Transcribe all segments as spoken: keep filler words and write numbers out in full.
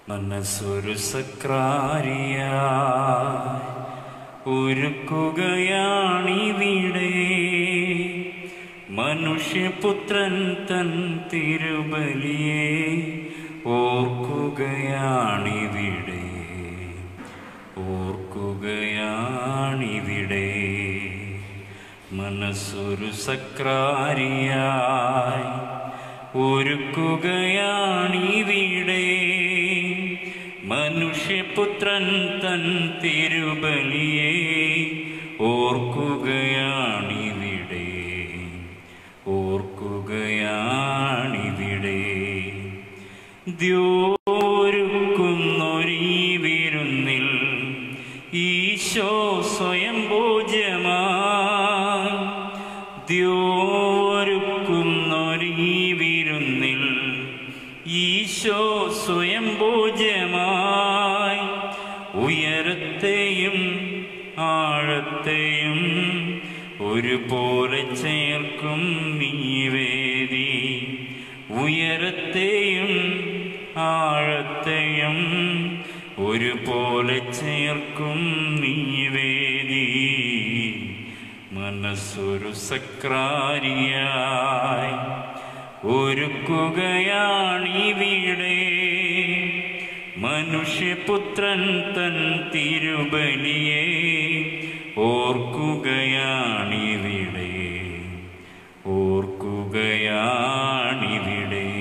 മനസ്സൊരു സക്രാരിയായി ഒരുക്കുകയാണിവിടെ മനുഷ്യപുത്രൻ തൻ തിരുബലിയെ ഓർക്കുകയാണിവിടെ ഓർക്കുകയാണിവിടെ മനസ്സൊരു സക്രാരിയായി ഒരുക്കുകയാണിവിടെ മനുഷ്യപുത്രൻ തൻ തിരുബലിയെ ഓർക്കുകയാണിവിടെ ഓർക്കുകയാണിവിടെ ദ്യോരുക്കുന്നൊരീ വിരുന്നിൽ ഈശോ സ്വയം ഭോജ്യമായി ദ്യോരുക്കുന്നൊരീ വിരുന്നിൽ ഈശോ സ്വയം ഭോജ്യമായി ഉയരത്തെയും ആഴത്തെയും ഒരുപോലെ ചേർക്കും ഈ വേദി ഉയരത്തെയും ആഴത്തെയും ഒരുപോലെ ചേർക്കും ഈ വേദി മനസ്സൊരു സക്രാരിയായി ഒരുക്കുകയാണിവിടെ മനുഷ്യപുത്രൻ തൻ തിരുബലിയെ ഓർക്കുകയാണിവിടെ ഓർക്കുകയാണിവിടെ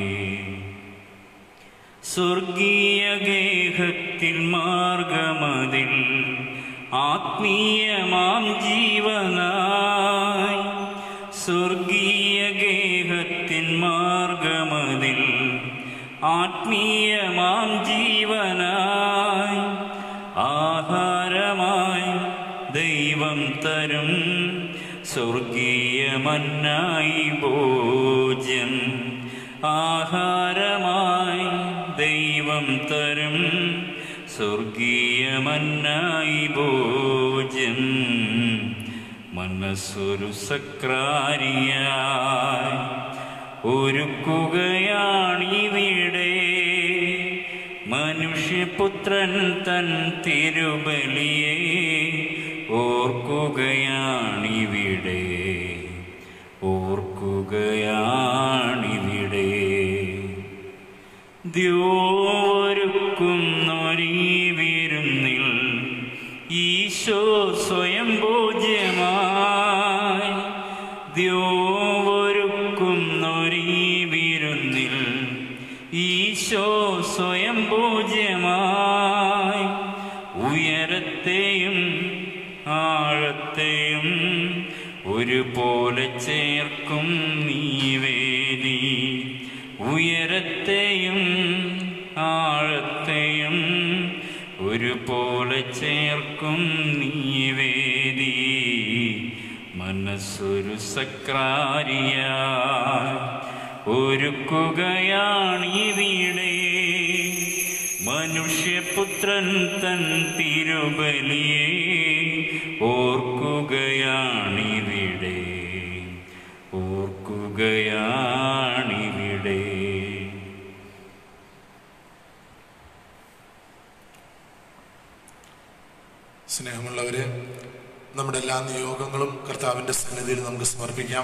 സ്വർഗീയ ഗേഹത്തിൽ മാർഗമതിൽ ആത്മീയമാം ജീവനായി സ്വർഗീയ ഗേഹത്തിൻ മാർഗമതിൽ ആത്മീയമാം ജീവനായി ആഹാരമായി ദൈവം തരും സ്വർഗീയമന്നായി ഭോജ്യം ആഹാരമായി ദൈവം തരും സ്വർഗീയമന്നായി ഭോജ്യം മനസ്സൊരു സക്രാരിയായി ഒരുക്കുകയാണിവിടെ മനുഷ്യപുത്രൻ തൻ തിരുബലിയെ ഓർക്കുകയാണിവിടെ ഓർക്കുകയാണിവിടെ ദ്യോരുക്കുന്നൊരീ വിരുന്നിൽ ഈശോ സ്വയം ഭോജ്യമായി ദ്യോരുക്കുന്നൊരീ വിരുന്നിൽ ഈശോ സ്വയം ഭോജ്യമായി ഉയരത്തെയും ആഴത്തെയും ഒരുപോലെ ചേർക്കും ഈ വേദി ഉയരത്തെയും ആഴത്തെയും ഒരുപോലെ ചേർക്കും ഈ വേദി മനസ്സൊരു സക്രാരിയായി ഒരുക്കുകയാണിവിടെ മനുഷ്യപുത്രൻ തൻ തിരുബലിയെ ഓർക്കുകയാണിവിടെ ഓർക്കുകയാണിവിടെ സ്നേഹമുള്ളവരെ, നമ്മുടെ എല്ലാ നിയോഗങ്ങളും കർത്താവിൻ്റെ സന്നിധിയിൽ നമുക്ക് സമർപ്പിക്കാം.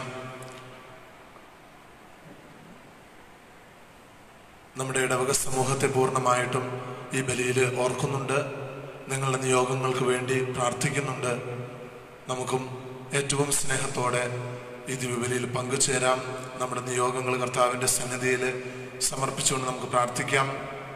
നമ്മുടെ ഇടവക സമൂഹത്തെ പൂർണ്ണമായിട്ടും ഈ ബലിയിൽ ഓർക്കുന്നുണ്ട്. നിങ്ങളുടെ നിയോഗങ്ങൾക്ക് വേണ്ടി പ്രാർത്ഥിക്കുന്നുണ്ട്. നമുക്കും ഏറ്റവും സ്നേഹത്തോടെ ഈ ദിവ്യബലിയിൽ പങ്കുചേരാം. നമ്മുടെ നിയോഗങ്ങൾ കർത്താവിൻ്റെ സന്നിധിയിൽ സമർപ്പിച്ചുകൊണ്ട് നമുക്ക് പ്രാർത്ഥിക്കാം.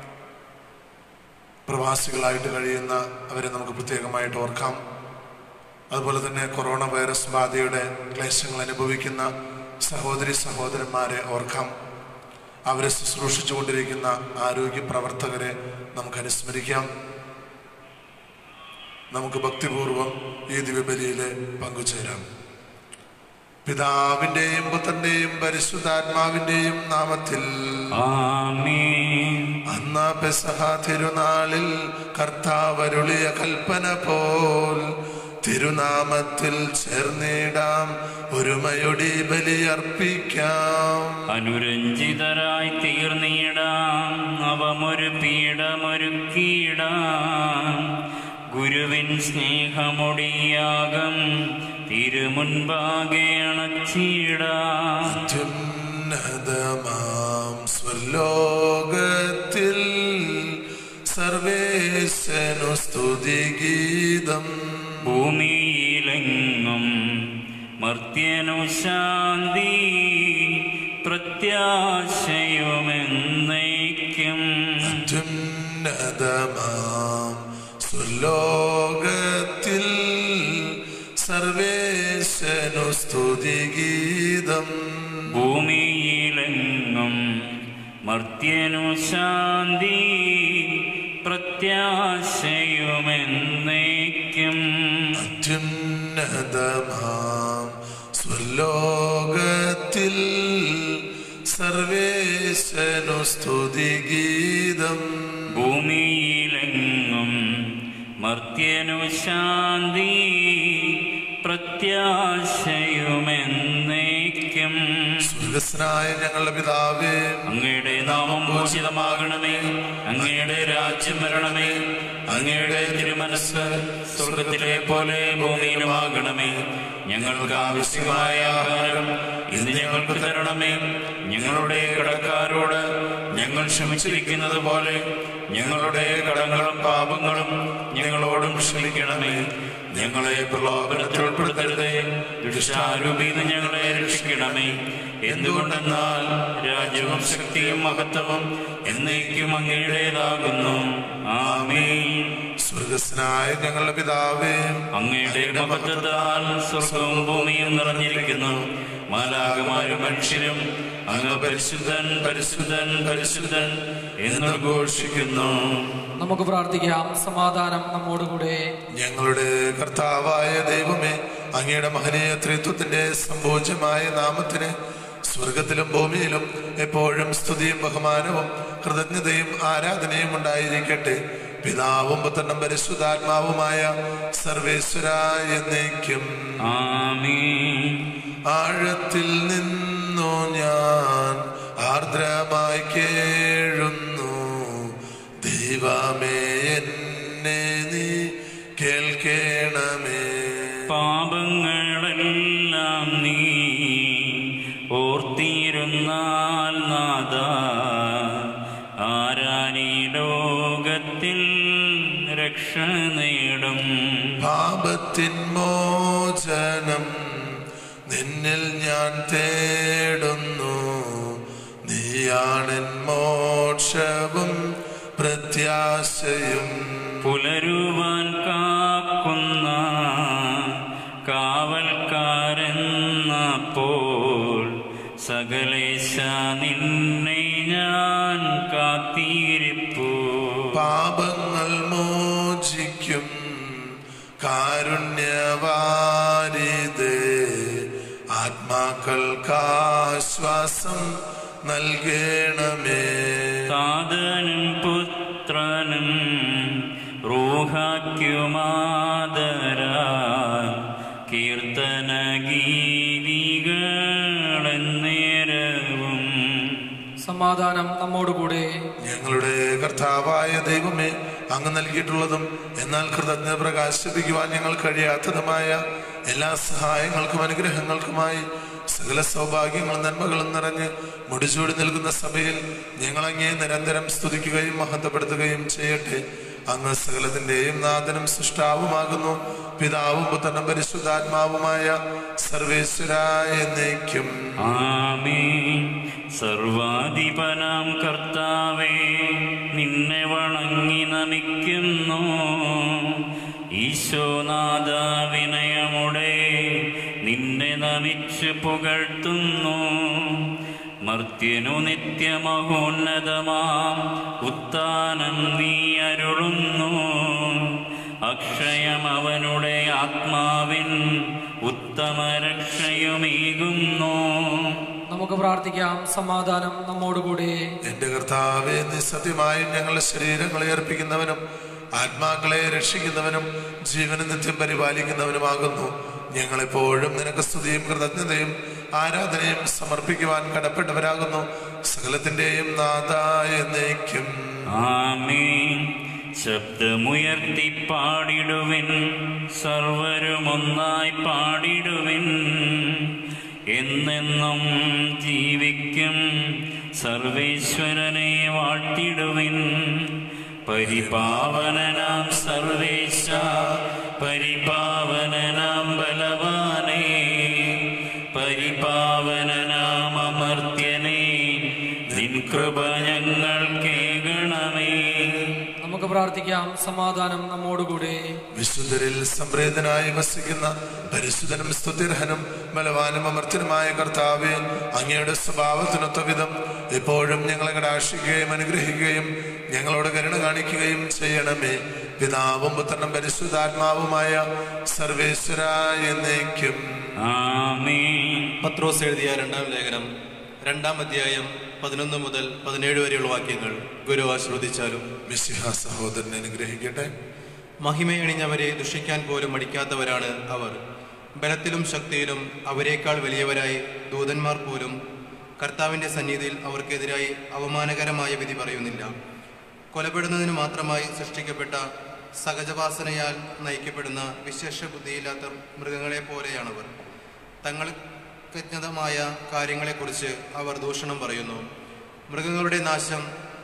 പ്രവാസികളായിട്ട് കഴിയുന്ന അവരെ നമുക്ക് പ്രത്യേകമായിട്ട് ഓർക്കാം. അതുപോലെ തന്നെ കൊറോണ വൈറസ് ബാധയുടെ ക്ലേശങ്ങൾ അനുഭവിക്കുന്ന സഹോദരി സഹോദരന്മാരെ ഓർക്കാം. അവരെ ശുശ്രൂഷിച്ചുകൊണ്ടിരിക്കുന്ന ആരോഗ്യ പ്രവർത്തകരെ നമുക്ക് അനുസ്മരിക്കാം. നമുക്ക് ഭക്തിപൂർവം ഈ ദിവ്യബലിയിൽ പങ്കുചേരാം. പിതാവിന്റെയും പുത്രന്റെയും പരിശുദ്ധാത്മാവിന്റെയും നാമത്തിൽ ആമേൻ. അന്ന് പെസഹ തിരുനാളിൽ കർത്താവരുളിയ കൽപ്പന പോൽ തിരുനാമത്തിൽ ചേർന്നിടാം, ഒരുമയൊടി ബലിയർപ്പിക്കാം. അനുരഞ്ജിതരായി തീർന്നിടാം, അവ നാം ഒരു പീഠമൊരുക്കിയിടാം. ഗുരുവിൻ സ്നേഹമൊടിയാകം തിരുമുൻപാകെ അണച്ചിടാം. അത്യുന്നതമാം സ്വലോകത്തിൽ സർവേശനു സ്തുതിഗീതം. ഭൂമിയിലെങ്ങും മർത്യനു ശാന്തി പ്രത്യാശയുമെന്നേക്കും. അത്യുന്നതമാം സ്വലോകത്തിൽ സർവേശനു സ്തുതിഗീതം. ഭൂമിയിലെങ്ങും മർത്യനു ശാന്തി പ്രത്യാശയുമെന്നേക്കും. അത്യുന്നതമാം സ്വലോകത്തിൽ സർവേശനു സ്തുതിഗീതം. ഭൂമിയിലെങ്ങും മർത്യനു ശാന്തി പ്രത്യാശയുമെന്നേക്കും. സ്വർഗ്ഗസ്ഥനായ ഞങ്ങളുടെ പിതാവേ, അങ്ങയുടെ നാമം പൂജിതമാകണമേ. അങ്ങയുടെ രാജ്യം വരണമേ. അങ്ങയുടെ തിരുമനസ്സ് സ്വർഗത്തിലെ പോലെ ഭൂമിയിലുമാകണമേ. ഞങ്ങൾക്ക് ആവശ്യമായ ആഹാരം ഇന്ന് ഞങ്ങൾക്ക് തരണമേ. ഞങ്ങളുടെ കടക്കാരോട് ഞങ്ങൾ ക്ഷമിച്ചിരിക്കുന്നത് പോലെ ഞങ്ങളുടെ കടങ്ങളും പാപങ്ങളും ഞങ്ങളോടും ക്ഷമിക്കണമേ. ഞങ്ങളെ പ്രലോഭനത്തിൽ ഉൾപ്പെടുത്തരുതേ, ദുഷ്ടാരൂപിന്ന് ഞങ്ങളെ രക്ഷിക്കണമേ. എന്തുകൊണ്ടെന്നാൽ രാജ്യവും ശക്തിയും മഹത്വവും എന്നേക്കും അങ്ങയുടേതാകുന്നു. ആമേൻ. സ്വർഗ്ഗസ്ഥനായ ഞങ്ങളുടെ പിതാവേ, അങ്ങയുടെ മഹത്വത്താൽ സ്വർഗവും ഭൂമിയും നിറഞ്ഞിരിക്കുന്നു. മാലാഖമാരും മനുഷ്യരും അങ്ങ് പരിശുദ്ധൻ പരിശുദ്ധൻ പരിശുദ്ധൻ എന്ന് ഘോഷിക്കുന്നു. നമുക്ക് പ്രാർത്ഥിക്കാം. സമാധാനം നമ്മോടുകൂടെ. ഞങ്ങളുടെ കർത്താവായ ദൈവമേ, അങ്ങയുടെ മഹനീയ ത്രിത്വത്തിന്റെ സംഭോജ്യമായ നാമത്തിന് സ്വർഗത്തിലും ഭൂമിയിലും എപ്പോഴും സ്തുതിയും ബഹുമാനവും കൃതജ്ഞതയും ആരാധനയും ഉണ്ടായിരിക്കട്ടെ. പിതാവും പുത്രനും പരിശുദ്ധാത്മാവുമായ സർവേശ്വരായ എന്നേക്കും ആമേൻ. ആഴത്തിൽ നിന്നു ഞാൻ ആർദ്രമായി കേഴുന്നു. ദൈവമേ, എന്നെ നീ കേൾക്കണമേ. പാപങ്ങളെല്ലാം നീ ഓർത്തിരുന്നാൽ നാഥ, ആരാനീ ലോകത്തിൽ രക്ഷ നേടും. പാപത്തിൻ മോചനം നിന്നിൽ ഞാൻ തേടുന്നു. നീയാണെൻ മോക്ഷവും പ്രത്യാശയും. പുലരുവാൻ കാക്കുന്ന കാവൽക്കാരെന്നപ്പോൾ സകലേശ നിന്നെ ഞാൻ കാത്തിരിപ്പു. പാപങ്ങൾ മോചിക്കും കാരുണ്യവാരിതേ, ആത്മാക്കൾക്കാശ്വാസം നൽകണമേ. താതനും പുത്രനും റൂഹാക്യുമാദരാൽ കീർത്തന ഗീതികളെന്നേരവും. സമാധാനം നമ്മോടുകൂടെ. ഞങ്ങളുടെ കർത്താവായ ദൈവമേ, അങ്ങ് നൽകിയിട്ടുള്ളതും എന്നാൽ കൃതജ്ഞത പ്രകാശിപ്പിക്കുവാൻ ഞങ്ങൾ കഴിയാത്തതുമായ എല്ലാ സഹായങ്ങൾക്കും അനുഗ്രഹങ്ങൾക്കുമായി സകല സൗഭാഗ്യങ്ങളും നന്മകളും നിറഞ്ഞ് മുടിചൂടി നിൽക്കുന്ന സഭയിൽ ഞങ്ങളങ്ങേ നിരന്തരം സ്തുതിക്കുകയും മഹത്വപ്പെടുത്തുകയും ചെയ്യട്ടെ. അങ്ങ് സകലത്തിന്റെയും നാഥനും സൃഷ്ടാവുമാകുന്നു. പിതാവും പുത്രനും പരിശുദ്ധാത്മാവുമായ സർവേശ്വരായ എന്നേക്കും ആമേൻ. സർവാധിപനാം കർത്താവേ, നിന്നെ വണങ്ങി നമിക്കുന്നു. ഈശോനാഥ, വിനയമുടെ നിന്നെ നമിച്ച് പുകഴ്ത്തുന്നു. മർത്യനു നിത്യമഹോന്നതമാം ഉത്ഥാനം നീ അരുളുന്നു. അക്ഷയം അവനുടെ ആത്മാവിൻ ഉത്തമ രക്ഷയുമേകുന്നു. നമുക്ക് പ്രാർത്ഥിക്കാം. സമാധാനം നമ്മോടുകൂടെ. എന്റെ കർത്താവേ, നീ സത്യമായും ഞങ്ങളുടെ ശരീരങ്ങളെ അർപ്പിക്കുന്നവനും ആത്മാക്കളെ രക്ഷിക്കുന്നവനും ജീവനെ നിത്യം പരിപാലിക്കുന്നവനുമാകുന്നു. ഞങ്ങളെപ്പോഴും നിനക്ക് സ്തുതിയും കൃതജ്ഞതയും ആരാധനയും സമർപ്പിക്കുവാൻ കടപ്പെട്ടവരാകുന്നു. സകലത്തിന്റെയും നാഥായ എന്നേക്കും ആമേൻ. ശബ്ദമുയർത്തി പാടിടുവിൻ, സർവരുമൊന്നായി പാടിടുവിൻ. എന്നെന്നും ജീവിക്കും സർവേശ്വരനെ വാഴ്ത്തിടുവിൻ. പരിപാവനനാം സർവേശ, പരിപാവനനാം ബലവാനേ, പരിപാവനനാം അമർത്യനേ, നിൻ കൃപ ഞങ്ങൾക്കേകണമേ. നമുക്ക് പ്രാർത്ഥിക്കാം. സമാധാനം നമ്മോടുകൂടെ. വിശുദ്ധരിൽ സംപ്രീതനായി വസിക്കുന്ന പരിശുദ്ധനും സ്തുതിർഹനും ബലവാനും അമർത്യനുമായ കർത്താവേ, അങ്ങയുടെ സ്വഭാവത്തിനൊത്ത വിധം എപ്പോഴും ഞങ്ങളെ കടാക്ഷിക്കുകയും അനുഗ്രഹിക്കുകയും ഞങ്ങളോട് കരുണ കാണിക്കുകയും ചെയ്യണമേ. പിതാവും പുത്രനും പരിശുദ്ധാത്മാവുമായ സർവേശ്വരായ എന്നേക്കും ആമേൻ. പത്രോസ് എഴുതിയ രണ്ടാം ലേഖനം രണ്ടാം അധ്യായം പതിനൊന്ന് മുതൽ പതിനേഴ് വരെയുള്ള വാക്യങ്ങൾ ഗുരു ആശ്രവദിച്ചാലും. മിശിഹ സഹോദരനെ അനുഗ്രഹിക്കട്ടെ. മഹിമയണിഞ്ഞവരെ ദുഷിക്കാൻ പോലും മടിക്കാത്തവരാണ് അവർ. ബലത്തിലും ശക്തിയിലും അവരെക്കാൾ വലിയവരായി ദൂതന്മാർ പോലും കർത്താവിൻ്റെ സന്നിധിയിൽ അവർക്കെതിരായി അവമാനകരമായ വിധി പറയുന്നില്ല. കൊലപ്പെടുന്നതിന് മാത്രമായി സൃഷ്ടിക്കപ്പെട്ട സഹജവാസനയാൽ നയിക്കപ്പെടുന്ന വിശേഷ ബുദ്ധിയില്ലാത്ത മൃഗങ്ങളെ പോലെയാണവർ. തങ്ങൾക്കജ്ഞതമായ കാര്യങ്ങളെക്കുറിച്ച് അവർ ദൂഷണം പറയുന്നു. മൃഗങ്ങളുടെ നാശം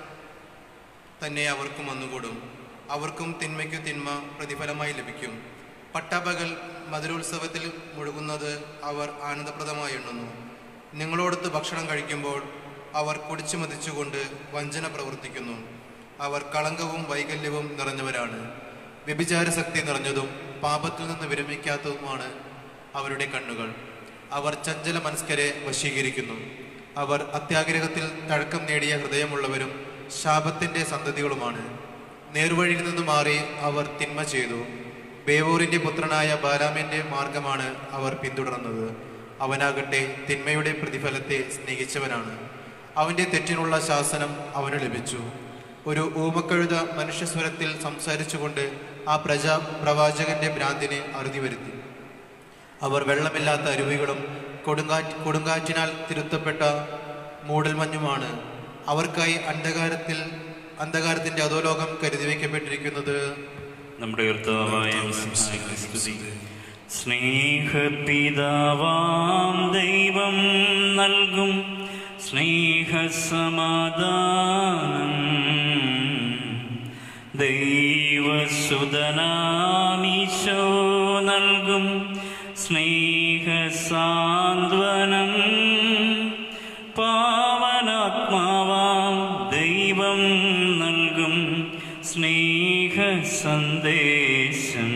തന്നെ അവർക്കും വന്നുകൂടും. അവർക്കും തിന്മയ്ക്കു തിന്മ പ്രതിഫലമായി ലഭിക്കും. പട്ടാപകൽ മധുരോത്സവത്തിൽ മുഴുകുന്നത് അവർ ആനന്ദപ്രദമായി എണ്ണുന്നു. നിങ്ങളോടൊത്ത് ഭക്ഷണം കഴിക്കുമ്പോൾ അവർ കുടിച്ചു മതിച്ചുകൊണ്ട് വഞ്ചന പ്രവർത്തിക്കുന്നു. അവർ കളങ്കവും വൈകല്യവും നിറഞ്ഞവരാണ്. വ്യഭിചാരശക്തി നിറഞ്ഞതും പാപത്തിൽ നിന്ന് വിരമിക്കാത്തതുമാണ് അവരുടെ കണ്ണുകൾ. അവർ ചഞ്ചല മനസ്കരെ വശീകരിക്കുന്നു. അവർ അത്യാഗ്രഹത്തിൽ തഴക്കം നേടിയ ഹൃദയമുള്ളവരും ശാപത്തിൻ്റെ സന്തതികളുമാണ്. നേർവഴിയിൽ നിന്ന് മാറി അവർ തിന്മ ചെയ്തു. ബേവൂറിൻ്റെ പുത്രനായ ബാലാമിൻ്റെ മാർഗമാണ് അവർ പിന്തുടർന്നത്. അവനാകട്ടെ തിന്മയുടെ പ്രതിഫലത്തെ സ്നേഹിച്ചവനാണ്. അവൻ്റെ തെറ്റിനുള്ള ശാസനം അവന് ലഭിച്ചു. ഒരു ഊമക്കഴുത മനുഷ്യസ്വരത്തിൽ സംസാരിച്ചുകൊണ്ട് ആ പ്രജാ പ്രവാചകന്റെ ഭ്രാന്തിനെ അറുതി വരുത്തി. അവർ വെള്ളമില്ലാത്ത അരുവികളും കൊടുങ്കാറ്റ് കൊടുങ്കാറ്റിനാൽ തിരുത്തപ്പെട്ട മൂടൽമഞ്ഞുമാണ്. അവർക്കായി അന്ധകാരത്തിൽ അന്ധകാരത്തിന്റെ അധോലോകം കരുതി വയ്ക്കപ്പെട്ടിരിക്കുന്നത്. നമ്മുടെ കർത്താവായ സ്നേഹപിതാവാം ദൈവം നൽകും സ്നേഹസമാധാനം, ദൈവസുതനാമീശോ നൽകും സ്നേഹസാന്ത്വനം, പാവനാത്മാവാം ദൈവം നൽകും സ്നേഹസന്ദേശം,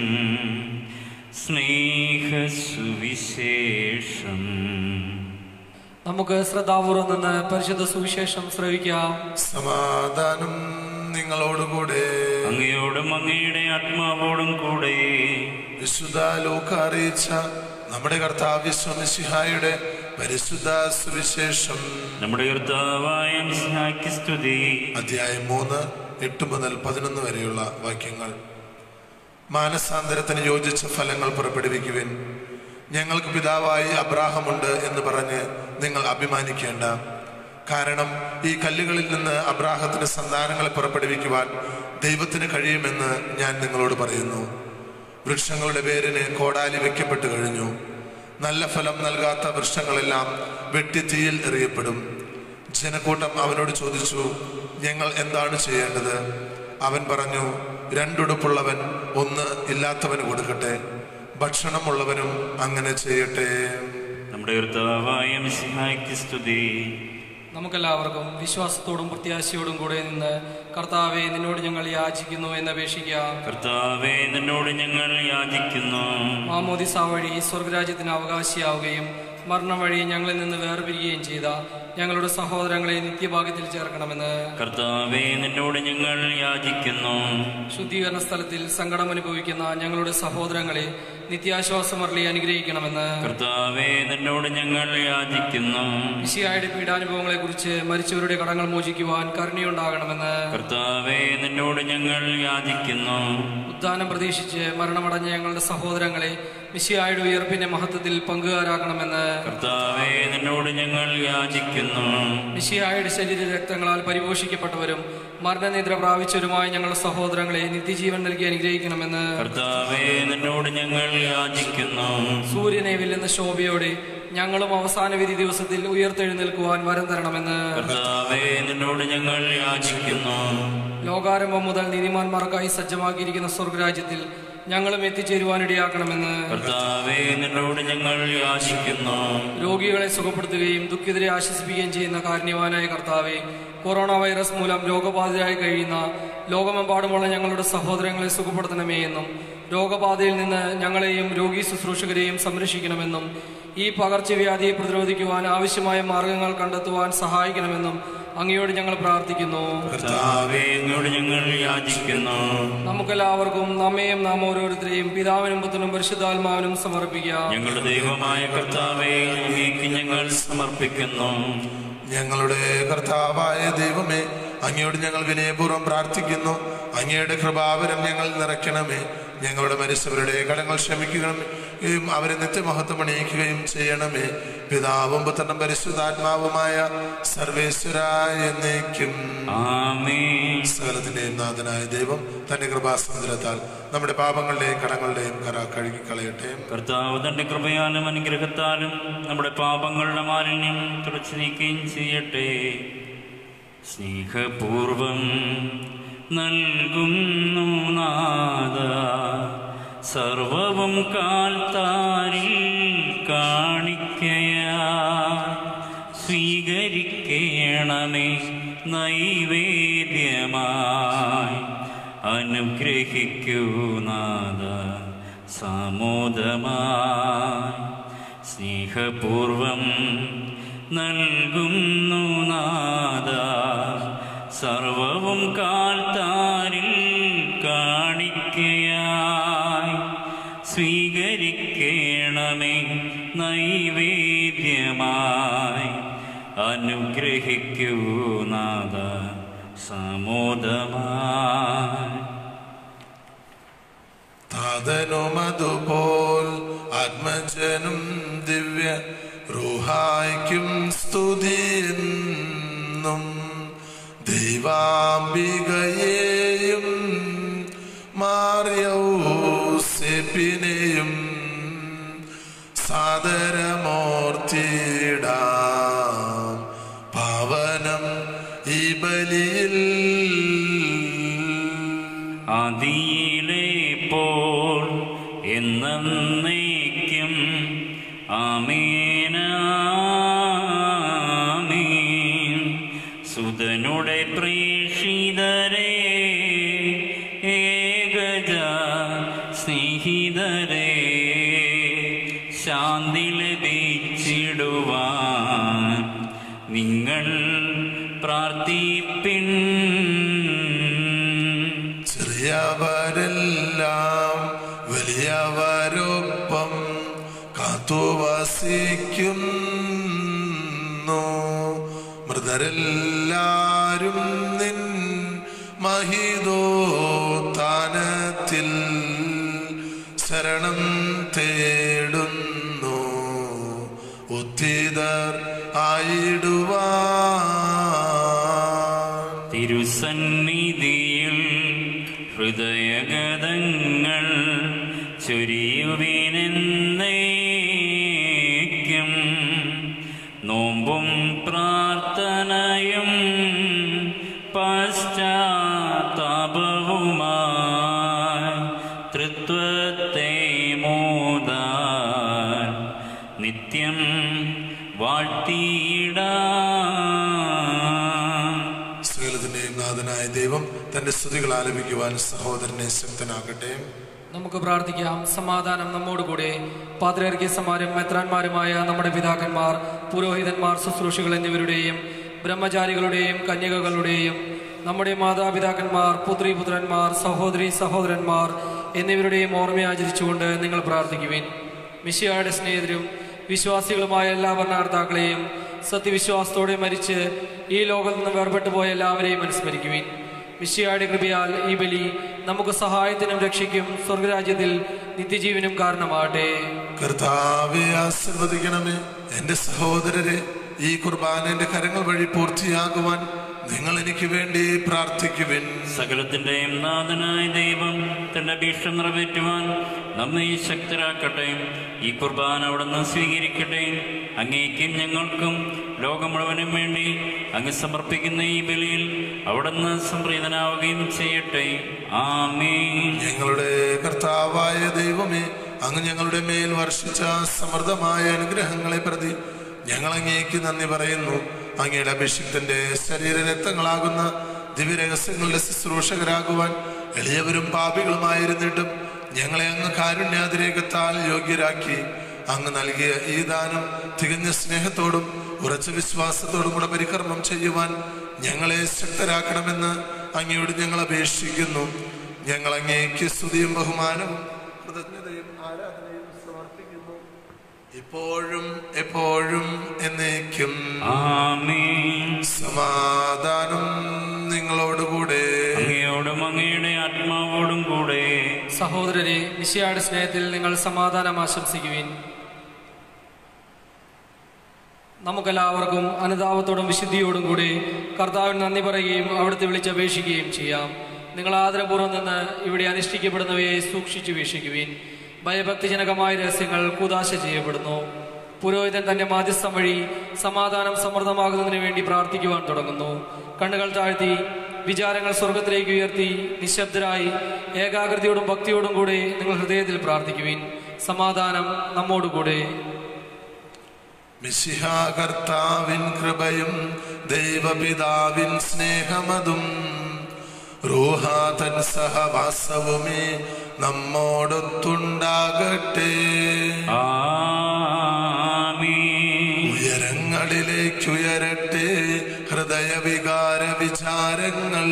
സ്നേഹസുവിശേഷം. നമുക്ക് ശ്രദ്ധാപൂർവം നിന്ന് പരിശുദ്ധ സുവിശേഷം ശ്രവിക്കാം. സമാധാനം നിങ്ങളോടുകൂടെ. അങ്ങയോടും അങ്ങയുടെ ആത്മാവോടും കൂടെ. വിശുദ്ധ ലൂക്ക അറിയിച്ച നമ്മുടെ കർത്താവ് മിശിഹായുടെ പരിശുദ്ധ സുവിശേഷം. നമ്മുടെ കർത്താവായ മിശിഹായ്ക്ക് സ്തുതി. അധ്യായം മൂന്ന് എട്ട് മുതൽ പതിനൊന്ന് വരെയുള്ള വാക്യങ്ങൾ. മാനസാന്തരത്തിന് യോജിച്ച ഫലങ്ങൾ പുറപ്പെടുവിക്കുവിൻ. ഞങ്ങൾക്ക് പിതാവായി അബ്രാഹമുണ്ട് എന്ന് പറഞ്ഞ് നിങ്ങൾ അഭിമാനിക്കേണ്ട. കാരണം ഈ കല്ലുകളിൽ നിന്ന് അബ്രാഹത്തിന് സന്താനങ്ങളെ പുറപ്പെടുവിക്കുവാൻ ദൈവത്തിന് കഴിയുമെന്ന് ഞാൻ നിങ്ങളോട് പറയുന്നു. വൃക്ഷങ്ങളുടെ പേരിന് കോടാലി വെക്കപ്പെട്ടു കഴിഞ്ഞു. നല്ല ഫലം നൽകാത്ത വൃക്ഷങ്ങളെല്ലാം വെട്ടിത്തീയിൽ എറിയപ്പെടും. ജനക്കൂട്ടം അവനോട് ചോദിച്ചു, ഞങ്ങൾ എന്താണ് ചെയ്യേണ്ടത്? അവൻ പറഞ്ഞു, രണ്ടുടുപ്പുള്ളവൻ ഒന്ന് ഇല്ലാത്തവന് കൊടുക്കട്ടെ, ഭക്ഷണമുള്ളവനും അങ്ങനെ ചെയ്യട്ടെ. നമ്മുടെ കർത്താവായ മിശിഹായ്ക്ക് സ്തുതി. നമുക്കെല്ലാവർക്കും വിശ്വാസത്തോടും പ്രത്യാശയോടും കൂടെ നിന്ന് കർത്താവെ നിന്നോട് ഞങ്ങൾ യാചിക്കുന്നു എന്നപേക്ഷിക്കാം. കർത്താവെ നിന്നോട് ഞങ്ങൾ യാചിക്കുന്നു. മാമോദിസ വഴി സ്വർഗരാജ്യത്തിന് അവകാശിയാവുകയും മരണം വഴി ഞങ്ങളിൽ നിന്ന് വേർപിരിയുകയും ചെയ്ത ഞങ്ങളുടെ സഹോദരങ്ങളെ നിത്യഭാഗ്യത്തിൽ ചേർക്കണമെന്ന് കർത്താവെ നിന്നോട് ഞങ്ങൾ യാചിക്കുന്നു. ശുദ്ധീകരണ സ്ഥലത്തിൽ സങ്കടം അനുഭവിക്കുന്ന ഞങ്ങളുടെ സഹോദരങ്ങളെ നിത്യാശ്വാസമരളി അനുഗ്രഹിക്കണമെന്ന് കർത്താവെ നിന്നോട് ഞങ്ങൾ യാചിക്കുന്നു. മിശിഹായുടെ പീഡാനുഭവങ്ങളെ കുറിച്ച് മരിച്ചവരുടെ കടങ്ങൾ മോചിക്കുവാൻ കരുണയുണ്ടാകണമെന്ന് കർത്താവെ നിന്നോട് ഞങ്ങൾ യാചിക്കുന്നു. ഉദ്ധാനം പ്രതീക്ഷിച്ച് മരണമടഞ്ഞ ഞങ്ങളുടെ സഹോദരങ്ങളെ മിശിഹായുടെ ഉയർപ്പിന്റെ മഹത്വത്തിൽ പങ്കുകാരാക്കണമെന്ന് കർത്താവേ, നിന്നോട് ഞങ്ങൾ യാചിക്കുന്നു. മിശിഹായുടെ ശരീര രക്തങ്ങളാൽ പരിപോഷിക്കപ്പെട്ടവരും മരണനിദ്ര പ്രാപിച്ചവരുമായ ഞങ്ങളുടെ സഹോദരങ്ങളെ നിത്യജീവൻ നൽകി അനുഗ്രഹിക്കണമെന്ന് കർത്താവേ, നിന്നോട് ഞങ്ങൾ യാചിക്കുന്നു. സൂര്യനെ വെല്ലുന്ന ശോഭയോടെ ഞങ്ങളും അവസാന വിധി ദിവസത്തിൽ ഉയർത്തെഴുന്നേൽക്കുവാൻ വരം തരണമെന്ന് കർത്താവേ, നിന്നോട് ഞങ്ങൾ യാചിക്കുന്നു. ലോകാരംഭം മുതൽ നീതിമാന്മാർക്കായി സജ്ജമാക്കിയിരിക്കുന്ന സ്വർഗരാജ്യത്തിൽ ഞങ്ങളും എത്തിച്ചേരുവാനിടയാക്കണമെന്ന് കർത്താവേ, നിന്നോട് ഞങ്ങൾ യാചിക്കുന്നു. രോഗികളെ സുഖപ്പെടുത്തുകയും ദുഃഖിതരെ ആശ്വസിപ്പിക്കുകയും ചെയ്യുന്ന കാരുണ്യവാനായ കർത്താവേ, കൊറോണ വൈറസ് മൂലം രോഗബാധിതരായി കഴിയുന്ന ലോകമെമ്പാടുമുള്ള ഞങ്ങളുടെ സഹോദരങ്ങളെ സുഖപ്പെടുത്തണമേ എന്നും രോഗബാധയിൽ നിന്ന് ഞങ്ങളെയും രോഗി ശുശ്രൂഷകരെയും സംരക്ഷിക്കണമെന്നും ഈ പകർച്ചവ്യാധിയെ പ്രതിരോധിക്കുവാൻ ആവശ്യമായ മാർഗങ്ങൾ കണ്ടെത്തുവാൻ സഹായിക്കണമെന്നും അങ്ങയോട് ഞങ്ങൾ പ്രാർത്ഥിക്കുന്നു. കർത്താവേ, അങ്ങയോട് ഞങ്ങൾ യാചിക്കുന്നു. നമുക്കെല്ലാവർക്കും നമ്മയും നാം ഓരോരുത്തരെയും പിതാവിനും പുത്രനും പരിശുദ്ധാത്മാവിനും സമർപ്പിക്കാം. ഞങ്ങളുടെ ദൈവമായ കർത്താവേ, അങ്ങേക്ക് ഞങ്ങൾ സമർപ്പിക്കുന്നു. ഞങ്ങളുടെ കർത്താവായ ദൈവമേ, അങ്ങയോട് ഞങ്ങൾ വിനയപൂർവ്വം പ്രാർത്ഥിക്കുന്നു. അങ്ങയുടെ കൃപാവരം ഞങ്ങൾ നിറയ്ക്കണമേ. ഞങ്ങളുടെ മരിച്ചവരുടെ കടങ്ങൾ ക്ഷമിക്കുകയും അവരെ നിത്യമഹത്വം അണിയിക്കുകയും ചെയ്യണമേ. പിതാവും പുത്രനും പരിശുദ്ധാത്മാവുമായ സർവേശ്വരായ എന്നേക്കും ആമേൻ. സകലത്തിന്റെയും നാഥനായ ദൈവം തന്റെ കൃപാസമുദ്രത്താൽ നമ്മുടെ പാപങ്ങളുടെയും കടങ്ങളുടെയും കറ കഴുകിക്കളയട്ടെ. കർത്താവ് തന്റെ കൃപയാലും അനുഗ്രഹത്താലും നമ്മുടെ പാപങ്ങളുടെ മാലിന്യം തുടച്ചു നീക്കുകയും ചെയ്യട്ടെ. സ്നേഹപൂർവം നൽകുന്നു നാഥ സർവവും കാൽത്താരിൽ കാണിക്കയാ സ്വീകരിക്കണമേ നൈവേദ്യമായി അനുഗ്രഹിക്കൂ നാഥ സാമോദമായി. സ്നേഹപൂർവം നൽകുന്നു നാഥ സർവവും കാൽത്താരിൽ കാണിക്കയായി സ്വീകരിക്കണമേ നൈവേദ്യമായി അനുഗ്രഹിക്കൂ നാഥ സാമോദമായി. താതനുമതുപോൽ ആത്മജനും ദിവ്യ റൂഹായ്ക്കും സ്തുതിയെന്നും ദൈവാംബികയെയും മാർയൗസേപ്പിനെയും സാദരമൂർത്തിയിടാം. പാവനം ഈ ബലിയിൽ ആദിയിലെ പോൽ എന്നേക്കും ആമേനാമീൻ. സുതനുടെ പ്രേഷിതരേ ഏകജ സ്നേഹിതരേ ശാന്തി ലഭിച്ചിടുവാൻ നിങ്ങൾ പ്രാർത്ഥിപ്പിൻ. ചെറിയവരെല്ലാം വലിയവരൊപ്പം കാത്തുവസിക്കുന്നു. മൃതരെല്ലാരും നിൻ മഹിതോത്ഥാനത്തിൽ ശരണം തേടുന്നു. ഉത്തിതർ ആയിടുവാൻ തിരുസന്നിധിയിൽ ഹൃദയഗതങ്ങൾ ചൊരിയുവിനെന്നേക്കും. നോമ്പും പ്രാർത്ഥനയും പശ്ചാത്താപവുമായി തൃത്വത്തെ മോദാൻ നിത്യം വാഴ്ത്തിയിടാം. സകലത്തിന്റെയും നാഥനായ ദൈവം തന്റെ സ്തുതികൾ ആലപിക്കുവാൻ സഹോദരനെ ശക്തനാകട്ടെ. നമുക്ക് പ്രാർത്ഥിക്കാം. സമാധാനം നമ്മോടുകൂടെ. പാത്രിയർക്കീയന്മാരും മെത്രാന്മാരുമായ നമ്മുടെ പിതാക്കന്മാർ, പുരോഹിതന്മാർ, ശുശ്രൂഷികൾ എന്നിവരുടെയും ബ്രഹ്മചാരികളുടെയും കന്യകകളുടെയും നമ്മുടെ മാതാപിതാക്കന്മാർ, പുത്രീപുത്രന്മാർ, സഹോദരി സഹോദരന്മാർ എന്നിവരുടെയും ഓർമ്മയാചരിച്ചുകൊണ്ട് നിങ്ങൾ പ്രാർത്ഥിക്കുവിൻ. മിശിഹായുടെ സ്നേഹിതരും വിശ്വാസികളുമായ എല്ലാ ഭരണകർത്താക്കളെയും സത്യവിശ്വാസത്തോടെ മരിച്ച് ഈ ലോകത്ത് നിന്ന് വേർപെട്ടു പോയ എല്ലാവരെയും അനുസ്മരിക്കുവിൻ. മിശിഹായുടെ കൃപയാൽ ഈ ബലി നമുക്ക് സഹായത്തിനും രക്ഷയ്ക്കും സ്വർഗരാജ്യത്തിൽ നിത്യജീവനും കാരണമാകട്ടെ. കർത്താവെ ആശീർവദിക്കണമേ. എന്റെ സഹോദരരെ, ഈ കുർബാന എന്റെ കരങ്ങൾ വഴി പൂർത്തിയാകുവാൻ നിങ്ങൾ എനിക്ക് വേണ്ടി പ്രാർത്ഥിക്കുവിൻ. സകലത്തിന്റെയും നാഥനായ ദൈവം തന്റെ ഭീഷണം നിറവേറ്റുവാൻ നമ്മെ ശക്തരാക്കട്ടെ. ഈ കുർബാന അവിടുന്ന് സ്വീകരിക്കട്ടെ. അങ്ങേക്കും ഞങ്ങൾക്കും ലോകം മുഴുവനും വേണ്ടി അങ്ങ് സമർപ്പിക്കുന്ന ഈ ബലിയിൽ അവിടുന്ന് സംപ്രീതനാവുകയും ചെയ്യട്ടെ. ആമേൻ. ഞങ്ങളുടെ കർത്താവായ ദൈവമേ, അങ്ങ് ഞങ്ങളുടെ മേൽ വർഷിച്ച സമൃദ്ധമായ അനുഗ്രഹങ്ങളെ പ്രതി ഞങ്ങൾ അങ്ങേക്ക് നന്ദി പറയുന്നു. അങ്ങയുടെ അഭിഷിക്തന്റെ ശരീരരക്തങ്ങളാകുന്ന ദിവ്യരഹസ്യങ്ങളുടെ ശുശ്രൂഷകരാകുവാൻ എളിയവരും പാപികളുമായിരുന്നിട്ടും ഞങ്ങളെ അങ്ങ് കാരുണ്യാതിരേകത്താൽ യോഗ്യരാക്കി. അങ്ങ് നൽകിയ ഈ ദാനം തികഞ്ഞ സ്നേഹത്തോടും ഉറച്ച വിശ്വാസത്തോടും കൂടെ പരികർമ്മം ചെയ്യുവാൻ ഞങ്ങളെ ശക്തരാക്കണമെന്ന് അങ്ങയോട് ഞങ്ങൾ അപേക്ഷിക്കുന്നു. ഞങ്ങൾ അങ്ങേക്ക് സ്തുതിയും ബഹുമാനവും കൃതജ്ഞതയും ആരാധനയും സമർപ്പിക്കുന്നു, ഇപ്പോഴും എപ്പോഴും എന്നേക്കും. ആമേൻ. സമാധാനം നിങ്ങളോടുകൂടെ. അങ്ങയോടും അങ്ങയുടെ ആത്മാവോടും കൂടെ. സഹോദരരെ, മിശിഹായുടെ സ്നേഹത്തിൽ നിങ്ങൾ സമാധാനം ആശംസിക്കുവിൻ. നമുക്കെല്ലാവർക്കും അനുതാപത്തോടും വിശുദ്ധിയോടും കൂടി കർത്താവിന് നന്ദി പറയുകയും അവിടുത്തെ വിളിച്ചപേക്ഷിക്കുകയും ചെയ്യാം. നിങ്ങൾ ആദരപൂർവ്വം നിന്ന് ഇവിടെ അനുഷ്ഠിക്കപ്പെടുന്നവയെ സൂക്ഷിച്ചു വീക്ഷിക്കുവിൻ. ഭയഭക്തിജനകമായ രഹസ്യങ്ങൾ കൂദാശ ചെയ്യപ്പെടുന്നു. പുരോഹിതൻ തന്റെ മാധ്യസ്ഥം വഴി സമാധാനം സമൃദ്ധമാകുന്നതിന് വേണ്ടി പ്രാർത്ഥിക്കുവാൻ തുടങ്ങുന്നു. കണ്ണുകൾ താഴ്ത്തി വിചാരങ്ങൾ സ്വർഗത്തിലേക്ക് ഉയർത്തി നിശബ്ദരായി ഏകാഗ്രതയോടും ഭക്തിയോടും കൂടെ നിങ്ങൾ ഹൃദയത്തിൽ പ്രാർത്ഥിക്കുവിൻ. സമാധാനം നമ്മോടുകൂടെ. മിശിഹാ കർത്താവിൻ കൃപയും ദൈവപിതാവിൻ സ്നേഹമതും റൂഹാ തൻ സഹവാസവുമേ നമ്മോടൊത്തുണ്ടാകട്ടെ. ആമേൻ. ഉയരങ്ങളിലേക്കുയരട്ടെ ഹൃദയവികാര വിചാരങ്ങൾ.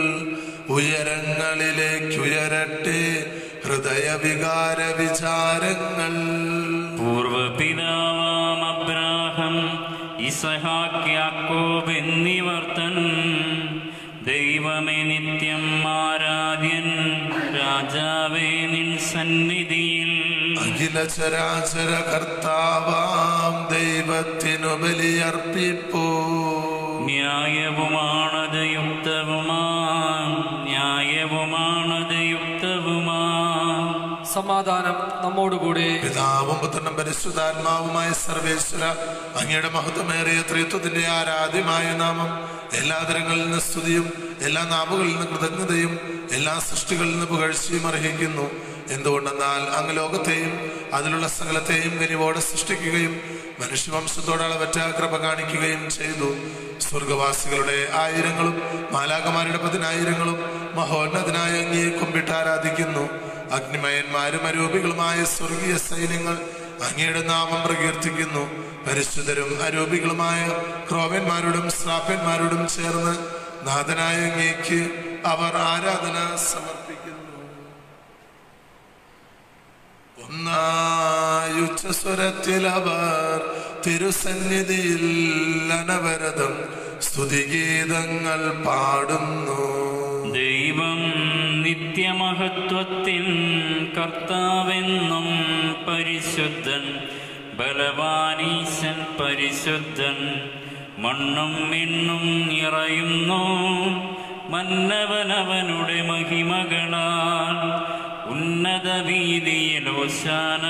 ഉയരങ്ങളിലേക്കുയരട്ടെ ഹൃദയവികാര വിചാരങ്ങൾ. പൂർവപിതാവാം അബ്രാഹം, ഇസഹാക്ക്, യാക്കോബ് എന്നിവർ തൻ ദൈവമേ നിത്യം ആരാധ്യൻ, രാജാവേ നിൻ സന്നിധിയിൽ അഖില ചരാചര കർത്താവാം ദൈവത്തിനു ബലിയർപ്പിപ്പൂ. ന്യായവുമാണത് യുക്തവുമാ, ന്യായവുമാണത് യുക്തവുമാ. സമാധാനം നമ്മോടുകൂടെ. പിതാവും പുത്രനും പരിശുദ്ധാത്മാവുമായ സർവേശ്വര, അങ്ങയുടെ മഹത്വമേറിയ ത്രിത്വത്തിന്റെ ആരാധ്യമായ നാമം എല്ലാ തരങ്ങളിൽ നിന്ന് സ്തുതിയും എല്ലാ നാമങ്ങളിൽ നിന്ന് കൃതജ്ഞതയും എല്ലാ സൃഷ്ടികളിൽ നിന്ന് പുകഴ്ചയും അർഹിക്കുന്നു. എന്തുകൊണ്ടെന്നാൽ അങ്ങ് ലോകത്തെയും അതിലുള്ള സകലത്തെയും കനിവോടെ സൃഷ്ടിക്കുകയും മനുഷ്യവംശത്തോട് അളവറ്റ കൃപ കാണിക്കുകയും ചെയ്തു. സ്വർഗവാസികളുടെ ആയിരങ്ങളും മാലാകമാരുടെ പതിനായിരങ്ങളും മഹോന്നതനായ അങ്ങയെ കുമ്പിട്ട് ആരാധിക്കുന്നു. അഗ്നിമയന്മാരും അരൂപികളുമായ സ്വർഗീയ സൈന്യങ്ങൾ അങ്ങയുടെ നാമം പ്രകീർത്തിക്കുന്നു. പരിശുദ്ധരും അരൂപികളുമായ ക്രോവന്മാരോടും ശ്രാപ്പന്മാരോടും ചേർന്ന് നാഥനായ അങ്ങേക്ക് അവർ ആരാധന സമർപ്പിക്കുന്നു. ഒന്നായുച്ചസ്വരത്തിൽ അവർ തിരുസന്നിധിയിൽ അനവരതം സ്തുതിഗീതങ്ങൾ പാടുന്നു. ദൈവം നിത്യമഹത്വത്തിൻ കർത്താവെന്നും പരിശുദ്ധൻ, ബലവാനീശൻ പരിശുദ്ധൻ. മണ്ണും മിണ്ണും നിറയുന്നു മന്നവനവനുടെ മഹിമകളാൽ. ഉന്നത വീതിയിൽ ഹോശാന,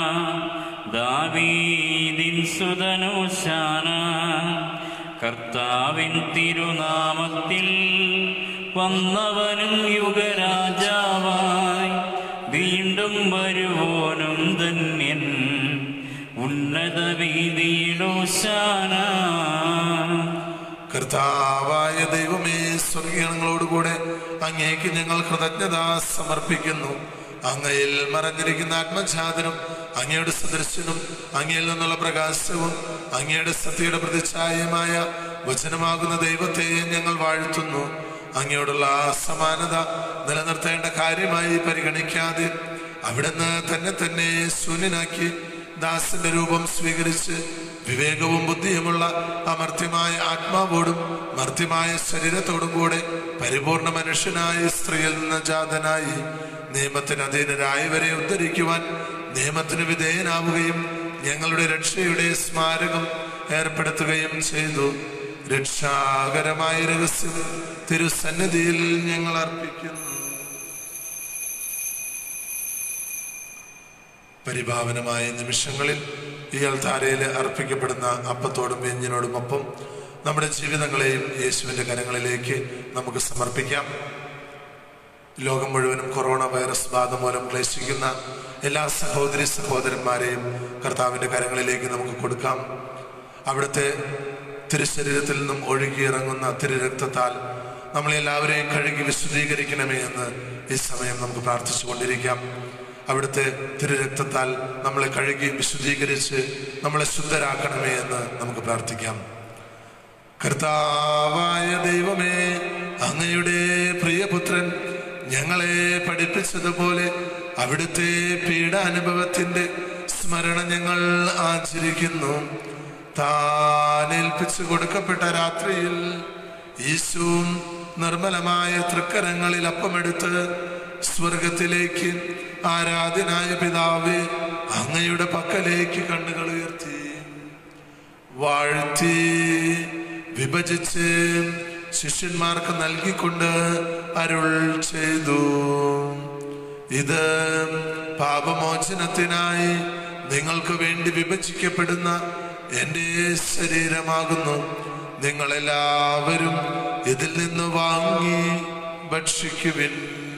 ദാവീദിൻ സുതനോശാന. കർത്താവിൻ തിരുനാമത്തിൽ വന്നവനും യുഗരാജാവായി വീണ്ടും വരുവോനും ധന്യൻ. ഉന്നത വീതിയിൽ ഹോശാന. കർത്താവായ ദൈവമേ, സ്വർഗീയങ്ങളോടുകൂടെ അങ്ങേക്ക് ഞങ്ങൾ കൃതജ്ഞത സമർപ്പിക്കുന്നു. അങ്ങയിൽ മറഞ്ഞിരിക്കുന്ന ആത്മജാതനും അങ്ങയുടെ സദൃശ്യനും അങ്ങയിൽ നിന്നുള്ള പ്രകാശവും അങ്ങയുടെ സത്യയുടെ പ്രതിച്ഛായമായ വചനമാകുന്ന ദൈവത്തെ ഞങ്ങൾ വാഴ്ത്തുന്നു. അങ്ങയോടുള്ള സമാനത നിലനിർത്തേണ്ട കാര്യമായി പരിഗണിക്കാതെ അവിടുന്ന് തന്നെ തന്നെ ശൂന്യനാക്കി ദാസന്റെ രൂപം സ്വീകരിച്ച് വിവേകവും ബുദ്ധിയുമുള്ള അമർത്യമായ ആത്മാവോടും മർത്യമായ ശരീരത്തോടും കൂടെ പരിപൂർണ മനുഷ്യനായ സ്ത്രീയിൽ നിന്ന് ജാതനായി നിയമത്തിന് അധീനരായവരെ ഉദ്ധരിക്കുവാൻ നിയമത്തിന് വിധേയനാവുകയും ഞങ്ങളുടെ രക്ഷയുടെ സ്മാരകം ഏർപ്പെടുത്തുകയും ചെയ്തു. രക്ഷാകരമായ രഹസ്യം തിരുസന്നിധിയിൽ ഞങ്ങൾ അർപ്പിക്കുന്നു. പരിഭാവനമായ നിമിഷങ്ങളിൽ ഈ അൾത്താരയിൽ അർപ്പിക്കപ്പെടുന്ന അപ്പത്തോടും വീഞ്ഞിനോടും ഒപ്പം നമ്മുടെ ജീവിതങ്ങളെയും യേശുവിൻ്റെ കരങ്ങളിലേക്ക് നമുക്ക് സമർപ്പിക്കാം. ലോകം മുഴുവനും കൊറോണ വൈറസ് ബാധ മൂലം ക്ലേശിക്കുന്ന എല്ലാ സഹോദരി സഹോദരന്മാരെയും കർത്താവിൻ്റെ കരങ്ങളിലേക്ക് നമുക്ക് കൊടുക്കാം. അവിടുത്തെ തിരുശരീരത്തിൽ നിന്നും ഒഴുകിയിറങ്ങുന്ന തിരുരക്തത്താൽ നമ്മളെല്ലാവരെയും കഴുകി വിശുദ്ധീകരിക്കണമേ എന്ന് ഈ സമയം നമുക്ക് പ്രാർത്ഥിച്ചു കൊണ്ടിരിക്കാം. അവിടുത്തെ തിരുരക്തത്താൽ നമ്മളെ കഴുകി വിശുദ്ധീകരിച്ച് നമ്മളെ ശുദ്ധരാക്കണമേ എന്ന് നമുക്ക് പ്രാർത്ഥിക്കാം. കർത്താവായ ദൈവമേ, അങ്ങയുടെ പ്രിയപുത്രൻ ഞങ്ങളെ പഠിപ്പിച്ചതുപോലെ അവിടുത്തെ പീഡാനുഭവത്തിന്റെ സ്മരണ ഞങ്ങൾ ആചരിക്കുന്നു. താൻ ഏൽപ്പിച്ചു കൊടുക്കപ്പെട്ട രാത്രിയിൽ ഈശോ നിർമ്മലമായ തൃക്കരങ്ങളിൽ അപ്പമെടുത്ത് സ്വർഗത്തിലേക്ക് ആരാധനായ പിതാവേ അങ്ങയുടെ പക്കലേക്ക് കണ്ണുകൾ ഉയർത്തി വാഴ്ത്തി വിഭജിച്ച് ശിഷ്യന്മാർക്ക് നൽകിക്കൊണ്ട് അരുൾ ചെയ്തു, ഇത് പാപമോചനത്തിനായി നിങ്ങൾക്ക് വേണ്ടി വിഭജിക്കപ്പെടുന്ന എൻ്റെ ശരീരമാകുന്നു. നിങ്ങളെല്ലാവരും ഇതിൽ നിന്ന് വാങ്ങി ഭക്ഷിക്കുവിൻ.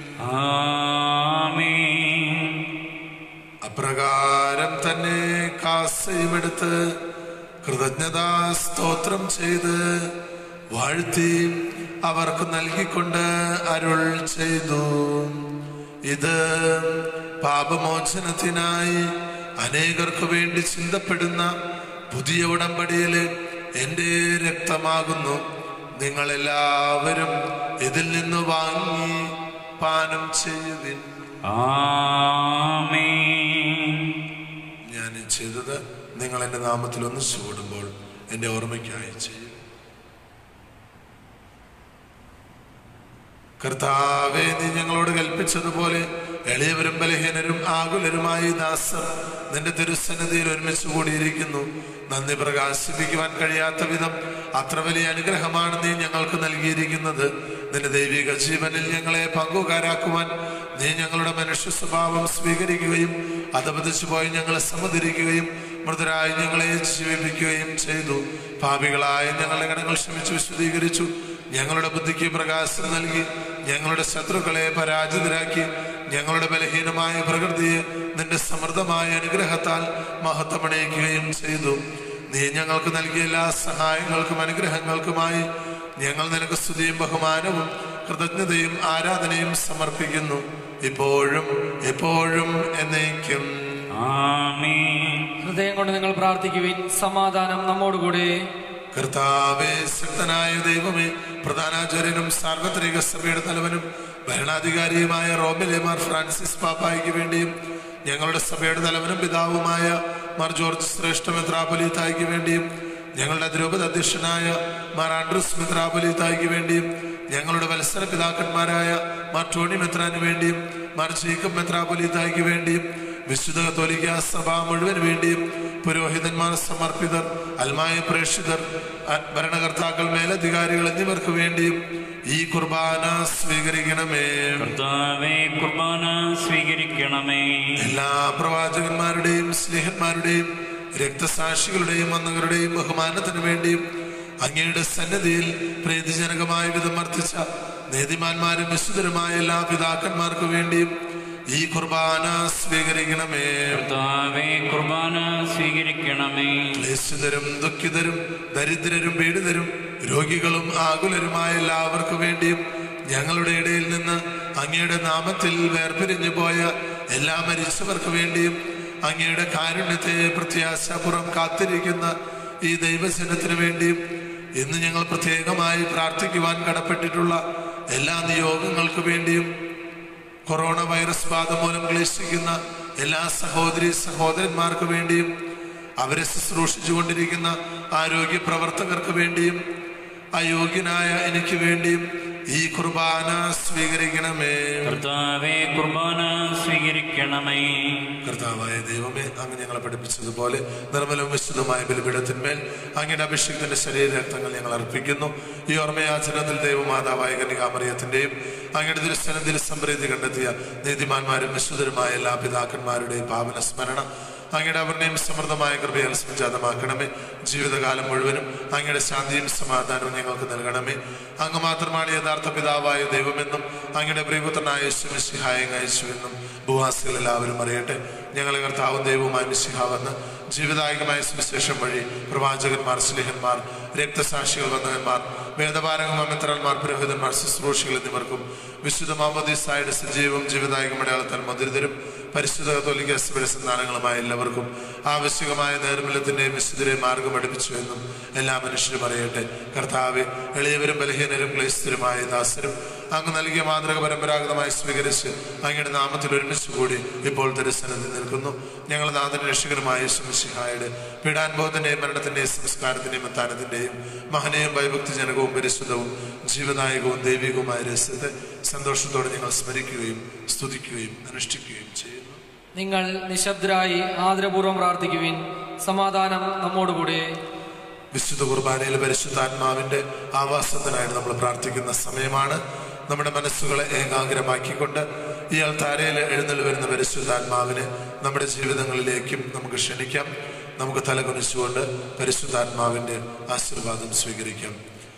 ആമേൻ. അപ്രകാരം തന്നെ കാസയുമെടുത്ത് കൃതജ്ഞതാ സ്തോത്രം ചെയ്ത് വാഴ്ത്തി അവർക്ക് നൽകിക്കൊണ്ട് അരുൾ ചെയ്തു, ഇത് പാപമോചനത്തിനായി അനേകർക്ക് വേണ്ടി ചിന്തപ്പെടുന്ന പുതിയ ഉടമ്പടിയിലെ എൻ്റെ രക്തമാകുന്നു. നിങ്ങളെല്ലാവരും ഇതിൽ നിന്ന് വാങ്ങി പാനം ചെയ്യുവിൻ. ആമേൻ. ഞാൻ ചെയ്തത് നിങ്ങൾ എൻ്റെ നാമത്തിൽ ഒന്നിച്ചു കൂടുമ്പോൾ എൻ്റെ ഓർമ്മയ്ക്കായി ചെയ്യും. കർത്താവേ, നീ ഞങ്ങളോട് കൽപ്പിച്ചതുപോലെ എളിയവരും ബലഹീനരും ആകുലരുമായി ദാസർ നിന്റെ തിരുസന്നിധിയിൽ ഒരുമിച്ച് കൂടിയിരിക്കുന്നു. നന്ദി പ്രകാശിപ്പിക്കുവാൻ കഴിയാത്ത വിധം അത്ര വലിയ അനുഗ്രഹമാണ് നീ ഞങ്ങൾക്ക് നൽകിയിരിക്കുന്നത്. നിന്റെ ദൈവിക ജീവനിൽ ഞങ്ങളെ പങ്കുകാരാക്കുവാൻ നീ ഞങ്ങളുടെ മനുഷ്യ സ്വഭാവം സ്വീകരിക്കുകയും അധപതിച്ചു പോയി ഞങ്ങളെ സമുദ്രിക്കുകയും മൃതരായി ഞങ്ങളെ ജീവിപ്പിക്കുകയും ചെയ്തു. പാപികളായ ഞങ്ങളുടെ കടങ്ങൾ ക്ഷമിച്ചു വിശദീകരിച്ചു. ഞങ്ങളുടെ ബുദ്ധിക്ക് പ്രകാശം നൽകി ഞങ്ങളുടെ ശത്രുക്കളെ പരാജിതരാക്കി ഞങ്ങളുടെ ബലഹീനമായ പ്രകൃതിയെ നിന്റെ സമൃദ്ധമായ അനുഗ്രഹത്താൽ മഹത്വമണിയിക്കുകയും ചെയ്തു. നീ ഞങ്ങൾക്ക് നൽകിയ എല്ലാ സഹായങ്ങൾക്കും അനുഗ്രഹങ്ങൾക്കുമായി ഞങ്ങൾ നിനക്ക് സ്തുതിയും ബഹുമാനവും കൃതജ്ഞതയും ആരാധനയും സമർപ്പിക്കുന്നു, ഇപ്പോഴും എപ്പോഴും എന്നേക്കും. ആമേൻ. ഹൃദയം കൊണ്ട് നിങ്ങൾ പ്രാർത്ഥിക്കുവിൻ. സമാധാനം നമ്മോടുകൂടെ. കർത്താവേ, ശക്തനായ ദൈവമേ, പ്രധാനാചാര്യനും സാർവത്രിക സഭയുടെ തലവനും ഭരണാധികാരിയുമായ റോമിലെ മാർ ഫ്രാൻസിസ് പാപ്പായ്ക്ക് വേണ്ടിയും ഞങ്ങളുടെ സഭയുടെ തലവനും പിതാവുമായ മാർ ജോർജ് ശ്രേഷ്ഠ മെത്രാപ്പൊലീത്തായ്ക്ക് വേണ്ടിയും ഞങ്ങളുടെ അതിരൂപത അധ്യക്ഷനായ മാർ ആൻഡ്രൂസ് മെത്രാപ്പൊലീത്തായ്ക്ക് വേണ്ടിയും ഞങ്ങളുടെ വത്സര പിതാക്കന്മാരായ മാർ ടോണി മെത്രാന് വേണ്ടിയും മാർ ജേക്കബ് മെത്രാപ്പൊലീത്തായ്ക്ക് വേണ്ടിയും വിശുദ്ധ കത്തോലിക്ക സഭ മുഴുവൻ വേണ്ടിയും പുരോഹിതന്മാർ, സമർപ്പിതർ, അൽമായ പ്രേക്ഷിതർ, ഭരണകർത്താക്കൾ, മേലധികാരികൾ എന്നിവർക്ക് വേണ്ടിയും ഈ കുർബാന സ്വീകരിക്കണമേ. കർത്താവേ, കുർബാന സ്വീകരിക്കണമേ. എല്ലാ പ്രവാചകന്മാരുടെയും സ്നേഹന്മാരുടെയും രക്തസാക്ഷികളുടെയും വന്നവരുടെയും ബഹുമാനത്തിനു വേണ്ടിയും അങ്ങയുടെ സന്നിധിയിൽ പ്രീതിജനകമായ വിധം വർദ്ധിച്ച നീതിമാന്മാരും വിശുദ്ധരുമായ എല്ലാ പിതാക്കന്മാർക്കു വേണ്ടിയും ഈ കുർബാന സ്വീകരിക്കണമേ. കർത്താവേ, കുർബാന സ്വീകരിക്കണമേ. ക്ലേശിതരും ദുഃഖിതരും ദരിദ്രരും പീഡിതരും രോഗികളും ആകുലരുമായ എല്ലാവർക്കു വേണ്ടിയും ഞങ്ങളുടെ ഇടയിൽ നിന്ന് അങ്ങയുടെ നാമത്തിൽ വേർപിരിഞ്ഞു പോയ എല്ലാ മരിച്ചവർക്ക് വേണ്ടിയും അങ്ങയുടെ കാരുണ്യത്തെ പ്രത്യാശാപുറം കാത്തിരിക്കുന്ന ഈ ദൈവജനത്തിനു വേണ്ടിയും ഇന്ന് ഞങ്ങൾ പ്രത്യേകമായി പ്രാർത്ഥിക്കുവാൻ കടപ്പെട്ടിട്ടുള്ള എല്ലാ നിയോഗങ്ങൾക്കു വേണ്ടിയും കൊറോണ വൈറസ് ബാധ മൂലം ക്ലേശിക്കുന്ന എല്ലാ സഹോദരി സഹോദരന്മാർക്ക് വേണ്ടിയും അവരെ ശുശ്രൂഷിച്ചു കൊണ്ടിരിക്കുന്ന ആരോഗ്യ പ്രവർത്തകർക്ക് വേണ്ടിയും അയോഗ്യനായ എനിക്ക് വേണ്ടിയും ഈ കുർബാന സ്വീകരിക്കണമേ. കർത്താവേ, കുർബാന സ്വീകരിക്കണമേ. കർത്താവായ ദൈവമേ, അങ്ങ് ഞങ്ങളെ പഠിപ്പിച്ചതുപോലെ നിർമ്മലവും വിശുദ്ധമായ ബലിപീഠത്തിന്മേൽ അങ്ങയുടെ അഭിഷേകത്തിന്റെ ശരീര രക്തങ്ങൾ ഞങ്ങൾ അർപ്പിക്കുന്നു. ഈ ഓർമ്മയാചരണത്തിൽ ദൈവമാതാവായ കന്യകാമറിയത്തിന്റെയും അങ്ങയുടെ തിരുസന്നിധിയിൽ സംപ്രീതി കണ്ടെത്തിയ നീതിമാന്മാരും വിശുദ്ധരുമായ എല്ലാ പിതാക്കന്മാരുടെയും പാവന സ്മരണ അങ്ങയുടെ അവർണയും സമൃദ്ധമായ കൃപയാൽ സംജാതമാക്കണമേ. ജീവിതകാലം മുഴുവനും അങ്ങയുടെ ശാന്തിയും സമാധാനവും ഞങ്ങൾക്ക് നൽകണമേ. അങ്ങ് മാത്രമാണ് യഥാർത്ഥ പിതാവായ ദൈവമെന്നും അങ്ങയുടെ പ്രിയപുത്രനായ യേശു മിശിഹായെ അയച്ചുവെന്നും ഭൂവാസികൾ എല്ലാവരും അറിയട്ടെ. ഞങ്ങളെ കർത്താവും ദൈവവുമായ മിശിഹാവെന്ന് ജീവിതായകമായ സുവിശേഷം വഴി പ്രവാചകന്മാർ, സ്ലേഹന്മാർ, രക്തസാക്ഷികൾ, വന്ദകന്മാർ, വേദപാരകന്മാർ, മിത്രന്മാർ, പുരോഹിതന്മാർ, ശുശ്രൂഷികൾ എന്നിവർക്കും വിശുദ്ധ മാമോദീസായുടെ സജീവവും ജീവിതായകം അടയാളത്താൽ മധുരിതരും പരിശുദ്ധ കത്തോലിക്ക സഭയുടെ സന്താനങ്ങളുമായ എല്ലാവർക്കും ആവശ്യകമായ നേർമലത്തിന്റെയും വിശുദ്ധരെയും മാർഗം പഠിപ്പിച്ചു എന്നും എല്ലാ മനുഷ്യരും അറിയട്ടെ. കർത്താവെ, എളിയവരും ബലഹീനരും ക്ലേശിതരുമായ ദാസരും അങ്ങ് നൽകിയ മാതൃക പരമ്പരാഗതമായി സ്വീകരിച്ച് അങ്ങയുടെ നാമത്തിൽ ഒരുമിച്ച് കൂടി ഇപ്പോൾ തിരുസന്നിധിയിൽ നിൽക്കുന്നു. ഞങ്ങൾ നാഥന്റെ രക്ഷകനുമായ യേശു മിശിഹായുടെ പീഡാനുഭവത്തിന്റെയും മരണത്തിന്റെയും സംസ്കാരത്തിന്റെയും ഉത്ഥാനത്തിന്റെയും മഹനീയവും ഭയഭക്തിജനകവും പരിശുദ്ധവും ജീവദായകവും ദൈവികവുമായ രഹസ്യത്തെ സന്തോഷത്തോടെ ഞങ്ങൾ സ്മരിക്കുകയും സ്തുതിക്കുകയും അനുഷ്ഠിക്കുകയും ചെയ്യുന്നു. നിങ്ങൾ നിശബ്ദരായി ആദരപൂർവ്വം പ്രാർത്ഥിക്കുവിൻ. സമാധാനം നമ്മോടുകൂടെ. വിശുദ്ധ കുർബാനയിൽ പരിശുദ്ധാത്മാവിന്റെ ആവാസത്തിനായിട്ട് നമ്മൾ പ്രാർത്ഥിക്കുന്ന സമയമാണ്. നമ്മുടെ മനസ്സുകളെ ഏകാഗ്രമാക്കിക്കൊണ്ട് ഈ അൾത്താരയിൽ എഴുന്നള്ളി വരുന്ന പരിശുദ്ധാത്മാവിനെ നമ്മുടെ ജീവിതങ്ങളിലേക്കും നമുക്ക് ക്ഷണിക്കാം. നമുക്ക് തലകുനിച്ചുകൊണ്ട് പരിശുദ്ധാത്മാവിന്റെ ആശീർവാദം സ്വീകരിക്കാം.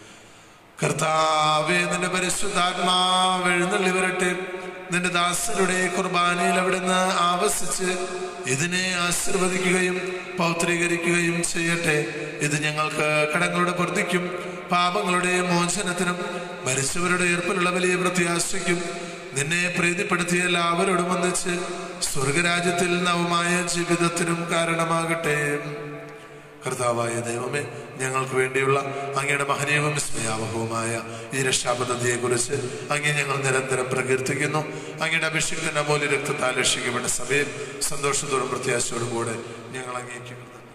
കർത്താവേ, നിന്റെ പരിശുദ്ധാത്മാവ് എഴുന്നള്ളി വരട്ടെ. നിന്റെ ദാസരുടെ കുർബാനയിൽ അവിടുന്ന് ആവസിച്ച് ഇതിനെ ആശീർവദിക്കുകയും പൗത്രീകരിക്കുകയും ചെയ്യട്ടെ. ഇത് ഞങ്ങൾക്ക് കടങ്ങളുടെ പൊറുതിക്കും പാപങ്ങളുടെ മോചനത്തിനും മരിച്ചവരുടെ ഏർപ്പിലുള്ള വലിയ പ്രത്യാശയ്ക്കും നിന്നെ പ്രീതിപ്പെടുത്തിയ എല്ലാവരോടും ഒന്നിച്ച് സ്വർഗരാജ്യത്തിൽ നവമായ ജീവിതത്തിനും കാരണമാകട്ടെ. കർത്താവായ ദൈവമേ, ഞങ്ങൾക്ക് വേണ്ടിയുള്ള അങ്ങയുടെ മഹനീയവും വിസ്മയാവഹവുമായ ഈ രക്ഷാപദ്ധതിയെക്കുറിച്ച് അങ്ങേ ഞങ്ങൾ നിരന്തരം പ്രകീർത്തിക്കുന്നു. അങ്ങയുടെ അഭിഷേകത്തിന്റെ അമൂല്യ രക്തത്താൽ രക്ഷിക്കപ്പെട്ട സഭയിൽ സന്തോഷത്തോടും പ്രത്യാശയോടും കൂടെ ഞങ്ങൾ അങ്ങേക്ക്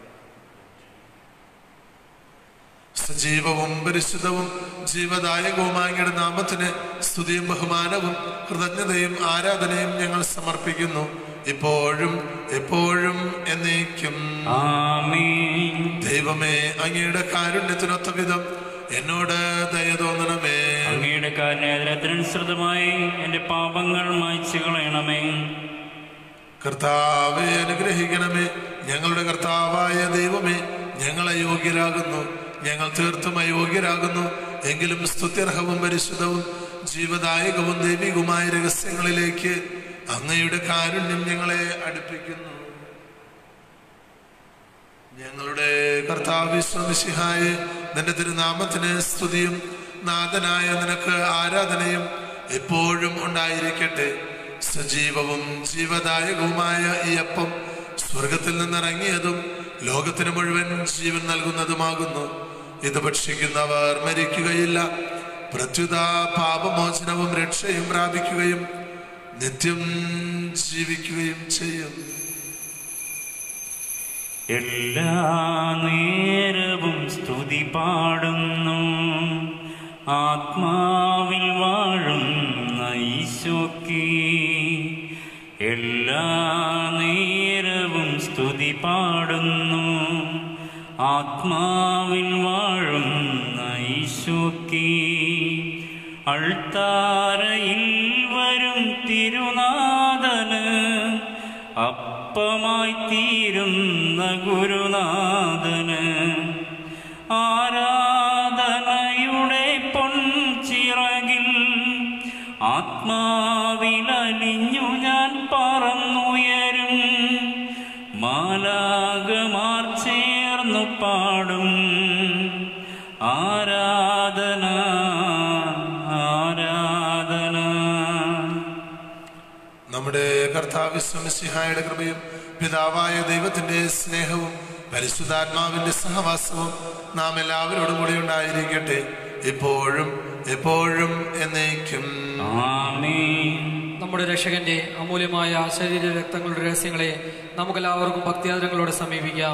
സജീവവും പരിശുദ്ധവും ജീവദായകവുമായ അങ്ങയുടെ നാമത്തിന് സ്തുതിയും ബഹുമാനവും കൃതജ്ഞതയും ആരാധനയും ഞങ്ങൾ സമർപ്പിക്കുന്നു, ഇപ്പോഴും എപ്പോഴും എന്നേക്കും. ആമേൻ. ദൈവമേ, അങ്ങയുടെ കാരുണ്യത്തിനൊത്ത വിധം എന്നോട് ദയ തോന്നണമേ. അങ്ങയുടെ കാരുണ്യത്തിനനുസൃതമായി എന്റെ പാപങ്ങൾ മായ്ച്ചു കളയണമേ. കർത്താവെ, അനുഗ്രഹിക്കണമേ. ഞങ്ങളുടെ കർത്താവായ ദൈവമേ, ഞങ്ങൾ അയോഗ്യരാകുന്നു, ഞങ്ങൾ തീർത്തും അയോഗ്യരാകുന്നു. എങ്കിലും സ്തുത്യർഹവും പരിശുദ്ധവും ജീവദായകവും ദൈവികവുമായ രഹസ്യങ്ങളിലേക്ക് അങ്ങയുടെ കാരുണ്യം ഞങ്ങളെ അടുപ്പിക്കുന്നു. ഞങ്ങളുടെ കർത്താവ് മിശിഹായെ, നിന്റെ തിരുനാമത്തിന് സ്തുതിയും നാഥനായ നിനക്ക് ആരാധനയും എപ്പോഴും ഉണ്ടായിരിക്കട്ടെ. സജീവവും ജീവദായകവുമായ ഈ അപ്പം സ്വർഗത്തിൽ നിന്നിറങ്ങിയതും ലോകത്തിന് മുഴുവൻ ജീവൻ നൽകുന്നതുമാകുന്നു. ഇത് ഭക്ഷിക്കുന്നവർ മരിക്കുകയില്ല, പ്രത്യുത പാപമോചനവും രക്ഷയും പ്രാപിക്കുകയും നിത്യം ജീവിക്കുകയും ചെയ്യും. എല്ലാ നേരവും സ്തുതി പാടുന്നു ആത്മാവിൽ വാഴുന്ന ഈശോയ്ക്ക്. എല്ലാ നേരവും സ്തുതി പാടുന്നു ആത്മാവിൽ വാഴുന്ന ഈശോയ്ക്ക്. അൾത്താരയിൽ വരും തിരുനാഥന് അപ്പമായി തീരുന്ന ഗുരുനാഥന് ആരാധനയുടെ പൊൻചിറകിൽ ആത്മാവിലലിഞ്ഞു ഞാൻ പറന്നുയരും. മാലാകമാർ ചേർന്നു പാടും ആരാധന ആരാധന. നമ്മുടെ കർത്താവ് മിശിഹായുടെ കൃപയും പിതാവായ ദൈവത്തിന്റെ സ്നേഹവും പരിശുദ്ധാത്മാവിന്റെ സഹവാസവും നാം എല്ലാവരോടും കൂടി ഉണ്ടായിരിക്കട്ടെ, ഇപ്പോഴും എപ്പോഴും എന്നേക്കും. ആമേൻ. നമ്മുടെ രക്ഷകന്റെ അമൂല്യമായ ശരീര രക്തങ്ങളുടെ രഹസ്യങ്ങളെ നമുക്കെല്ലാവർക്കും ഭക്തിയാദരങ്ങളോടെ സമീപിക്കാം.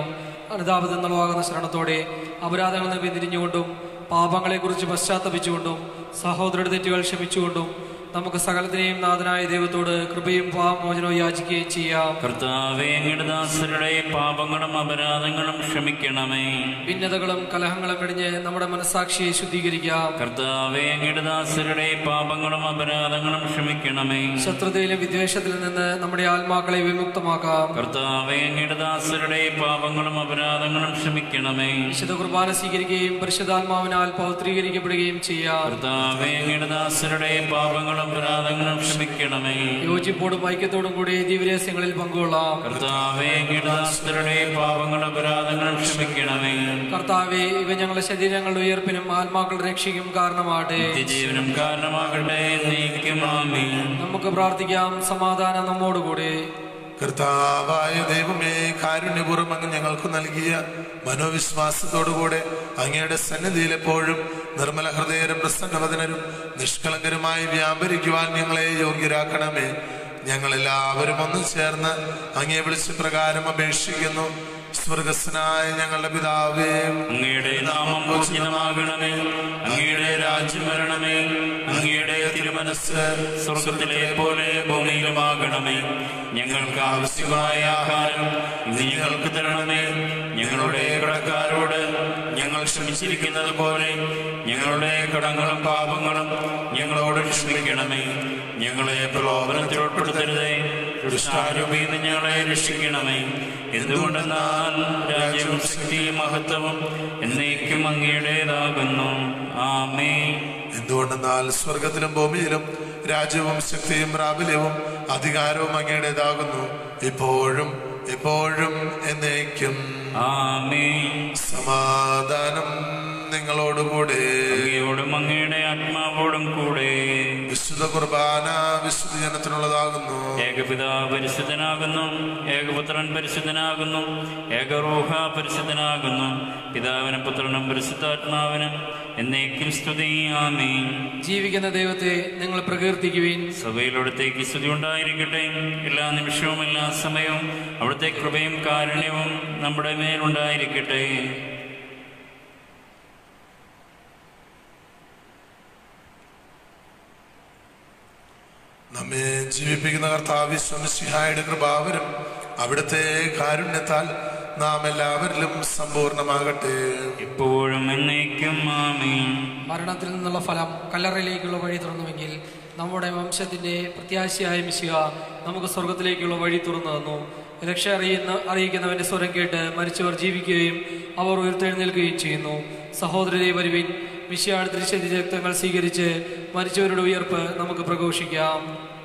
അനുതാപത്തിൽ നിന്നുള്ളവാകുന്ന ശരണത്തോടെ അപരാധങ്ങളിൽ നിന്ന് പിന്തിരിഞ്ഞുകൊണ്ടും പാപങ്ങളെക്കുറിച്ച് പശ്ചാത്തപിച്ചുകൊണ്ടും സഹോദരരുടെ തെറ്റുകൾ ക്ഷമിച്ചുകൊണ്ടും നമുക്ക് സകലത്തിനെയും നാഥനായ ദൈവത്തോട് കൃപയും പാപമോചനവും യാചിക്കുകയും ചെയ്യാം. കർത്താവേ, അങ്ങയുടെ ദാസരുടെ പാപങ്ങളും അപരാധങ്ങളും ക്ഷമിക്കണമേ. ഭിന്നതകളും കലഹങ്ങളും വെടിഞ്ഞ് നമ്മുടെ മനസ്സാക്ഷിയെ ശുദ്ധീകരിക്കാം. കർത്താവേ, അങ്ങയുടെ ദാസരുടെ പാപങ്ങളും അപരാധങ്ങളും ക്ഷമിക്കണമേ. ശത്രുതയിലും വിദ്വേഷത്തിൽ നിന്ന് നമ്മുടെ ആത്മാക്കളെ വിമുക്തമാക്കാം. കർത്താവേ, അങ്ങയുടെ ദാസരുടെ പാപങ്ങളും അപരാധങ്ങളും ക്ഷമിക്കണമേ. വിശുദ്ധ കുർബാന സ്വീകരിക്കുകയും പരിശുദ്ധാത്മാവിനാൽ പൗത്രീകരിക്കപ്പെടുകയും ചെയ്യാം. കർത്താവേ, അങ്ങയുടെ ദാസരുടെ പാപങ്ങളും അപരാധങ്ങളും ക്ഷമിക്കണമേ. യോജിപ്പോടും ഐക്യത്തോടും കൂടി ദിവ്യരഹസ്യങ്ങളിൽ പങ്കുകൊള്ളാം. കർത്താവേ, അങ്ങയുടെ ദാസരുടെ പാപങ്ങളും അപരാധങ്ങളും ക്ഷമിക്കണമേ. കർത്താവേ, ഇവ ഞങ്ങളുടെ ശരീരങ്ങളുടെ ഉയർപ്പിനും ആത്മാക്കളുടെ രക്ഷയ്ക്കും കാരണമാകട്ടെ, ജീവനും കാരണമാകട്ടെ. എന്നേക്കും ആമേൻ. നമുക്ക് പ്രാർത്ഥിക്കാം. സമാധാനം നമ്മോടുകൂടെ. കർത്താവായ ദൈവമേ, കാരുണ്യപൂർവ്വം അങ്ങ് ഞങ്ങൾക്ക് നൽകിയ മനോവിശ്വാസത്തോടുകൂടെ അങ്ങയുടെ സന്നിധിയിൽ എപ്പോഴും നിർമ്മല ഹൃദയരും പ്രസന്നവദനരും നിഷ്കളങ്കരുമായി വ്യാപരിക്കുവാൻ ഞങ്ങളെ യോഗ്യരാക്കണമേ. ഞങ്ങളെല്ലാവരും ഒന്ന് ചേർന്ന് അങ്ങയെ വിളിച്ച് പ്രകാരം അപേക്ഷിക്കുന്നു. സ്വർഗസ്നായ ഞങ്ങളുടെ പിതാവേ, അങ്ങയുടെ നാമം പൂജിതമാകണമേ. അങ്ങയുടെ രാജ്യം വരണമേ. അങ്ങയുടെ തിരുമനസ്സ് സ്വർഗത്തിലെ പോലെ ഭൂമിയിലുമാകണമേ. ഞങ്ങൾക്ക് ആവശ്യമായ ആഹാരം ഇന്ന് ഞങ്ങൾക്ക് തരണമേ. ഞങ്ങളുടെ കടക്കാരോട് ഞങ്ങൾ ക്ഷമിച്ചിരിക്കുന്നത് പോലെ ഞങ്ങളുടെ കടങ്ങളും പാപങ്ങളും ഞങ്ങളോട് ക്ഷമിക്കണമേ. ഞങ്ങളെ പ്രലോഭനത്തിൽ ഉൾപ്പെടുത്തരുതേ, ദുഷ്ടാരൂപിയിൽ നിന്ന് ഞങ്ങളെ രക്ഷിക്കണമേ. എന്തുകൊണ്ടെന്നാൽ രാജ്യവും ശക്തിയും മഹത്വവും എന്നേക്കും അങ്ങയുടേതാകുന്നു. ആമേൻ. എന്തുകൊണ്ടെന്നാൽ സ്വർഗത്തിലും ഭൂമിയിലും രാജ്യവും ശക്തിയും പ്രാബല്യവും അധികാരവും അങ്ങയുടേതാകുന്നു, ഇപ്പോഴും എപ്പോഴും എന്നേക്കും. ആമേൻ. സമാധാനം നിങ്ങളോടുകൂടെ. അങ്ങയോടും അങ്ങയുടെ ആത്മാവോടും കൂടെ. വിശുദ്ധ കുർബാന വിശുദ്ധ ജനത്തിനുള്ളതാകുന്നു. ഏകപിതാവ് പരിശുദ്ധനാകുന്നു, ഏകപുത്രൻ പരിശുദ്ധനാകുന്നു, ഏകറൂഹ പരിശുദ്ധനാകുന്നു. പിതാവിനും പുത്രനും പരിശുദ്ധാത്മാവിനും എന്നേക്കും സ്തുതി. ആമേൻ. ജീവിക്കുന്ന ദൈവത്തെ നിങ്ങൾ പ്രകീർത്തിക്കുവിൻ. സഭയിലവിടത്തേക്ക് സ്തുതി ഉണ്ടായിരിക്കട്ടെ. എല്ലാ നിമിഷവും എല്ലാ സമയവും അവിടുത്തെ കൃപയും കാരുണ്യവും നമ്മുടെ മേലുണ്ടായിരിക്കട്ടെ. നമ്മെ ജീവിപ്പിക്കുന്ന കർത്താവ് മിശിഹായുടെ കൃപാവരം അവിടുത്തെ കാരുണ്യത്താൽ നാം എല്ലാവരിലും സമ്പൂർണമാകട്ടെ, ഇപ്പോഴും എന്നേക്കും. ആമേൻ. മരണത്തിൽ നിന്നുള്ള ഫലം കല്ലറയിലേക്കുള്ള വഴി തുറന്നുവെങ്കിൽ നമ്മുടെ വംശത്തിന്റെ പ്രത്യാശയായ മിശിഹ നമുക്ക് സ്വർഗത്തിലേക്കുള്ള വഴി തുറന്നു തന്നു. രക്ഷ അറിയുന്ന അറിയിക്കുന്നവന്റെ സ്വരം കേട്ട് മരിച്ചവർ ജീവിക്കുകയും അവർ ഉയർത്തെഴുന്നേൽക്കുകയും ചെയ്യുന്നു. സഹോദരരെ വരുവിൻ, മിശിഹായുടെ തിരുശരീര രക്തങ്ങൾ സ്വീകരിച്ച് മരിച്ചവരുടെ ഉയർപ്പ് നമുക്ക് പ്രഘോഷിക്കാം.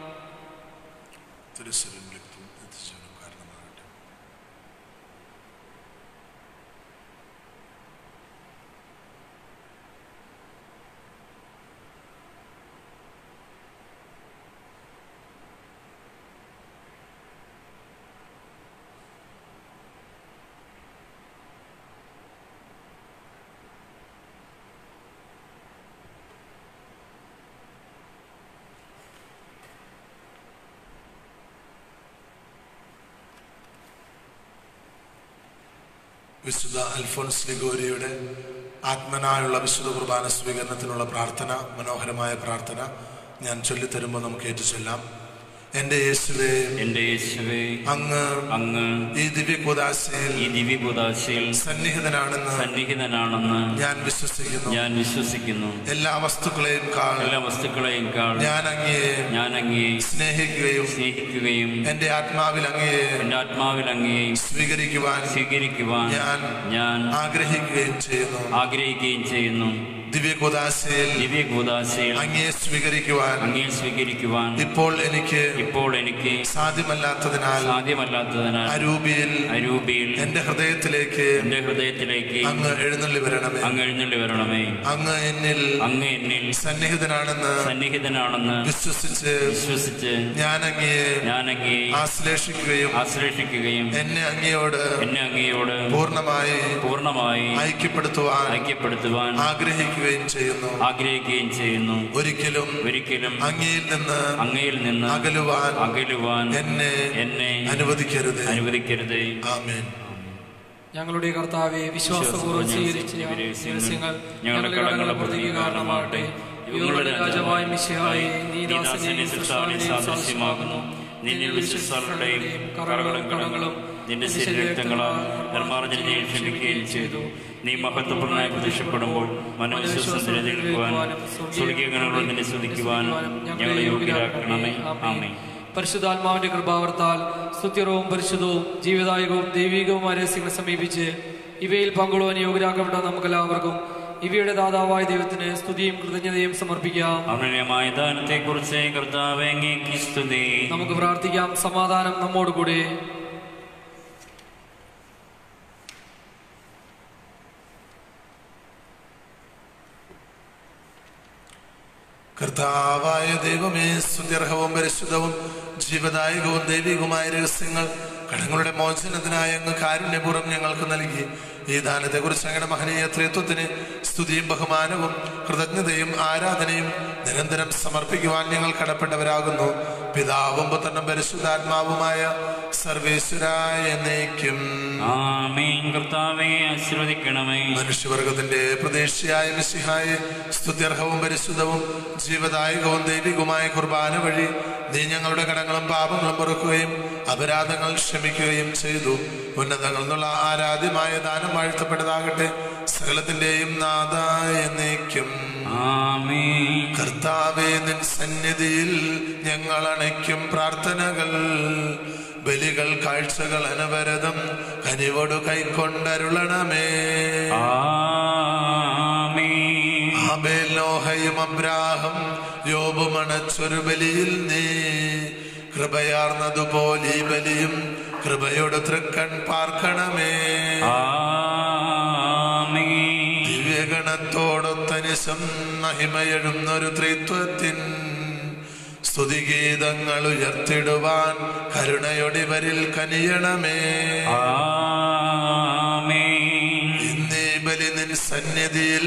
വിശുദ്ധ അൽഫോൻസ് ലിഗോരിയുടെ ആത്മനായുള്ള വിശുദ്ധ കുർബാന സ്വീകരണത്തിനുള്ള പ്രാർത്ഥന, മനോഹരമായ പ്രാർത്ഥന ഞാൻ ചൊല്ലിത്തരുമ്പോൾ നമുക്ക് ഏറ്റുചൊല്ലാം. എന്റെ യേശുവേ, എന്റെ യേശുവേ, അങ്ങ് അങ്ങ് ഈ ദിവ്യകൂദാശയിൽ ഈ ദിവ്യകൂദാശയിൽ സന്നിഹിതനാണെന്ന് സന്നിഹിതനാണെന്ന് ഞാൻ വിശ്വസിക്കുന്നു. ഞാൻ വിശ്വസിക്കുന്നു. എല്ലാ വസ്തുക്കളെയും കാൾ എല്ലാ വസ്തുക്കളെയും കാൾ ഞാൻ അങ്ങയെ ഞാൻ അങ്ങയെ സ്നേഹിക്കുകയും സ്നേഹിക്കുകയും എന്റെ ആത്മാവിൽ അങ്ങയെ എന്റെ ആത്മാവിൽ അങ്ങയെ സ്വീകരിക്കുവാൻ സ്വീകരിക്കുവാൻ ഞാൻ ഞാൻ ആഗ്രഹിക്കുകയും ചെയ്യുന്നു. ആഗ്രഹിക്കുകയും ചെയ്യുന്നു. ദിവ്യകൂദാശയിൽ ദിവ്യകൂദാശയിൽ അങ്ങയെ സ്വീകരിക്കുവാൻ അങ്ങയെ സ്വീകരിക്കുവാൻ ഇപ്പോൾ എനിക്ക് ഇപ്പോൾ എനിക്ക് സാധ്യമല്ലാത്തതിനാൽ സാധ്യമല്ലാത്തതിനാൽ അരൂപിയിൽ അരൂപിയിൽ എന്റെ ഹൃദയത്തിലേക്ക് എന്റെ ഹൃദയത്തിലേക്ക് അങ്ങ് എഴുന്നള്ളി വരണമേ. അങ്ങ് എഴുന്നള്ളി വരണമേ. അങ്ങ് എന്നിൽ അങ്ങ് എന്നിൽ സന്നിഹിതനാണെന്ന് സന്നിഹിതനാണെന്ന് വിശ്വസിച്ച് വിശ്വസിച്ച് ഞാൻ അങ്ങയെ ഞാൻ അങ്ങയെ ആശ്ലേഷിക്കുകയും ആശ്ലേഷിക്കുകയും എന്നെ അങ്ങയോട് എന്നെ അങ്ങയോട് പൂർണ്ണമായി പൂർണ്ണമായി ഐക്യപ്പെടുത്തുവാൻ ഐക്യപ്പെടുത്തുവാൻ ആഗ്രഹിക്കുകയും ചെയ്യുന്നു. ആഗ്രഹിക്കുകയും ചെയ്യുന്നു. ഒരിക്കലും ഒരിക്കലും അങ്ങയിൽ നിന്ന് അങ്ങയിൽ നിന്ന് അകലുവാൻ അകലുവാൻ എന്നെ എന്നെ അനുവദിക്കരുത്. അനുവദിക്കരുത്. ആമേൻ. ഞങ്ങളുടെ കർത്താവെ, വിശ്വാസപൂർവ്വം സ്വീകരിച്ച രഹസ്യങ്ങൾ ഞങ്ങളുടെ കടങ്ങളുടെ പ്രതിക്ക് കാരണമാകട്ടെ. യുഗങ്ങളുടെ രാജാവായ മിശിഹായേ, നീ ദാസനെയും സൃഷ്ടാവിനെയും സാദൃശ്യമാകുന്നു. നിന്നിൽ വിശ്വസ്തരുടെയും കറകളും കടങ്ങളും നിന്റെ ശരീരരക്തങ്ങളാൽ നിർമ്മാർജ്ജനം ക്ഷമിക്കുകയും ചെയ്തു. നീ മഹത്വപൂർണ്ണമായി പ്രത്യക്ഷപ്പെടുമ്പോൾ മനോവിശ്വാസത്തിന് നിൽക്കുവാനും സ്വർഗീയഗണങ്ങളോട് നിന്നെ സ്തുതിക്കുവാനും ഞങ്ങളെ യോഗ്യരാക്കണമേ. ആമേൻ. പരിശുദ്ധാത്മാവിന്റെ കൃപാവർത്താൽ സ്തുത്യർഹവും പരിശുദ്ധവും ജീവിതായകവും ദൈവികവുമായ രഹസ്യങ്ങളെ സമീപിച്ച് ഇവയിൽ പങ്കുകൊള്ളുവാൻ യോഗ്യരാക്കപ്പെട്ട നമുക്കെല്ലാവർക്കും ഇവയുടെ ദാതാവായ ദൈവത്തിന് സ്തുതിയും കൃതജ്ഞതയും സമർപ്പിക്കാം. അമൂല്യമായ ദാനത്തെക്കുറിച്ച് കർത്താവേ അങ്ങേക്ക് സ്തുതി. നമുക്ക് പ്രാർത്ഥിക്കാം. സമാധാനം നമ്മോടുകൂടെ. കർത്താവായ ദൈവമേ, സ്തുത്യർഹവും പരിശുദ്ധവും ജീവദായകവും ദൈവികവുമായ രഹസ്യങ്ങൾ കടങ്ങളുടെ മോചനത്തിനായി അങ്ങ് കാരുണ്യപൂർവ്വം ഞങ്ങൾക്ക് നൽകി. ഈ ദാനത്തെക്കുറിച്ച് അങ്ങയുടെ മഹനീയ ത്രിത്വത്തിന് സ്തുതിയും ബഹുമാനവും കൃതജ്ഞതയും ആരാധനയും നിരന്തരം സമർപ്പിക്കുവാൻ ഞങ്ങൾ കടപ്പെട്ടവരാകുന്നു. പിതാവും പുത്രനും പരിശുദ്ധാത്മാവുമായ സർവേശ്വരായ എന്നേക്കും ആമേൻ. കർത്താവേ ആശീർവദിക്കണമേ. മനുഷ്യവർഗത്തിന്റെ പ്രതീക്ഷയായ മിശിഹായെ, സ്തുത്യർഹവും പരിശുദ്ധവും ജീവദായകവും ദൈവികവുമായ കുർബാന വഴി നീ ഞങ്ങളുടെ കടങ്ങളും പാപങ്ങളും പൊറുക്കുകയും അപരാധങ്ങൾ ക്ഷമിക്കുകയും ചെയ്തു. ഉന്നതങ്ങളിൽ നിന്നുള്ള ആരാധ്യമായ ദാനം വാഴ്ത്തപ്പെട്ടതാകട്ടെ. സകലത്തിന്റെയും നാഥായ എന്നേക്കും ആമേൻ. കർത്താവേ, നിൻ സന്നിധിയിൽ ഞങ്ങൾ അണയ്ക്കും പ്രാർത്ഥനകൾ, ബലികൾ, കാഴ്ചകൾ അനവരതം കനിവോട് കൈക്കൊണ്ടരുളണമേ. ആമേൻ. ആബേൽ, നോഹയും അബ്രാഹം യോബും അണച്ചൊരു ബലിയിൽ നീ കൃപയാർന്നതുപോലെ ഈ ബലിയും കൃപയോട് തൃക്കൺ പാർക്കണമേ. ആമേൻ. ദിവ്യഗണത്തോടൊത്തനിശം മഹിമയെഴുന്നൊരു ത്രിത്വത്തിൻ സ്തുതിഗീതങ്ങൾ ഉയർത്തിടുവാൻ കരുണയൊടിവരിൽ കനിയണമേ. ആമേൻ. ഇന്നീ ബലി നിൻ സന്നിധിയിൽ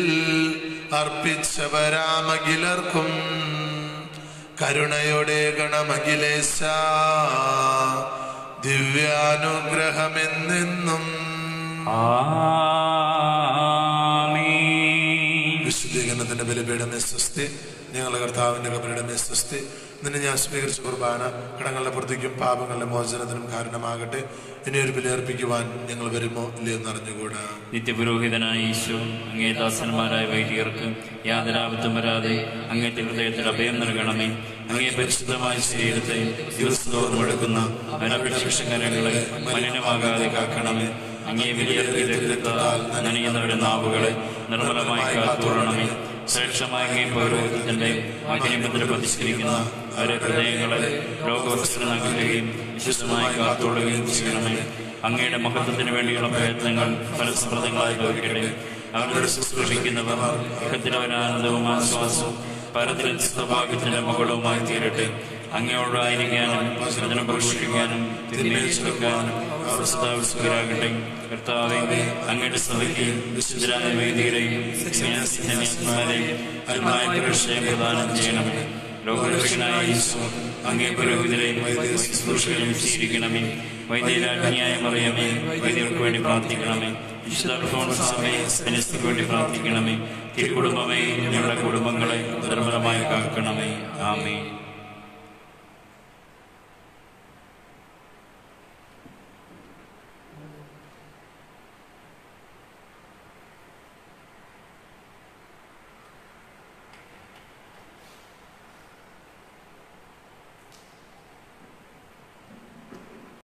അർപ്പിച്ചവരാമഖിലർക്കും കരുണയുടെ ഗണമഖിലേശ ദിവ്യാനുഗ്രഹമെന്നെന്നും. വിശുദ്ധീകരണത്തിന്റെ ബലിപീഠമേ സ്വസ്തി. ഞങ്ങളുടെ കർത്താവിന്റെ കബറിടമേ സ്വസ്തി. നിന്നെ ഞാൻ സ്വീകരിച്ച കുർബാന കടങ്ങളുടെ പ്രതിക്കും പാപങ്ങളുടെ മോചനത്തിനും കാരണമാകട്ടെ. ഇനി ഒരു ബലിയർപ്പിക്കുവാൻ ഞങ്ങൾ വരുമോ ഇല്ലയോ എന്നറിഞ്ഞുകൂടാ. നിത്യപുരോഹിതനായ ഈശോ, അങ്ങേ ദാസന്മാരായ വൈദികർക്ക് യാതൊരാപത്തും വരാതെ അങ്ങേത്തെ ഹൃദയത്തിൽ അഭയം നൽകണമേ. അങ്ങേ പരിശുദ്ധമായ ശരീരത്തെ ദിവസത്തോറും എടുക്കുന്ന അനപേക്ഷകരങ്ങളെ മലിനമാകാതെ കാക്കണമേ. അങ്ങേ വലിയ രക്തത്താൽ നനയുന്നവരുടെ നാവുകളെ നിർമ്മലമായി കാത്തുകൊള്ളണമേ. ശ്രേഷ്ഠമായ അങ്ങേ പൗരോഹിത്യത്തിന്റെ അഗ്നിമുദ്ര പ്രതിഷ്ഠിക്കുന്ന അവരുടെ ഹൃദയങ്ങളെ രോഗവസ്ത്രനാക്കുകയും വിശുദ്ധമായി കാത്തുകൊള്ളുകയും ചെയ്യണമേ. അങ്ങയുടെ മഹത്വത്തിന് വേണ്ടിയുള്ള പ്രയത്നങ്ങൾ ഫലസമൃദ്ധങ്ങളായി ഭവിക്കട്ടെ. അവരുടെ ശുശ്രൂഷിക്കുന്നവർ ഇഹത്തിലവനാനന്ദവും ആശ്വാസവും പരത്തിൽ സൗഭാഗ്യത്തിന്റെ മകളുമായി തീരട്ടെ. അങ്ങയോടായിരിക്കാനും വചനം പ്രഘോഷിക്കാനും തിരുമേനിക്കാനും അവർ സദാ കർത്താവേ, അങ്ങയുടെ സഭയ്ക്ക് വിശുദ്ധരായ വൈദികരെയും സന്യാസിമാരെയും അൽമായ പ്രവേശനം പ്രദാനം ചെയ്യണമേ. ലോകരക്ഷകനായ ഈശോ, അങ്ങേ പുരോഹിതരെയും ശുശ്രൂഷകരെയും സ്വീകരിക്കണമേ. വൈദ്യരാജ്ഞിയായ മറിയമേ, വൈദ്യർക്ക് വേണ്ടി പ്രാർത്ഥിക്കണമേ. വിശുദ്ധ അൽഫോൻസാമേ, സന്യസ്തർക്ക് വേണ്ടി പ്രാർത്ഥിക്കണമേ. തിരുകുടുംബമേ, ഞങ്ങളുടെ കുടുംബങ്ങളെ നിർമ്മലമായി കാക്കണമേ. ആമേൻ.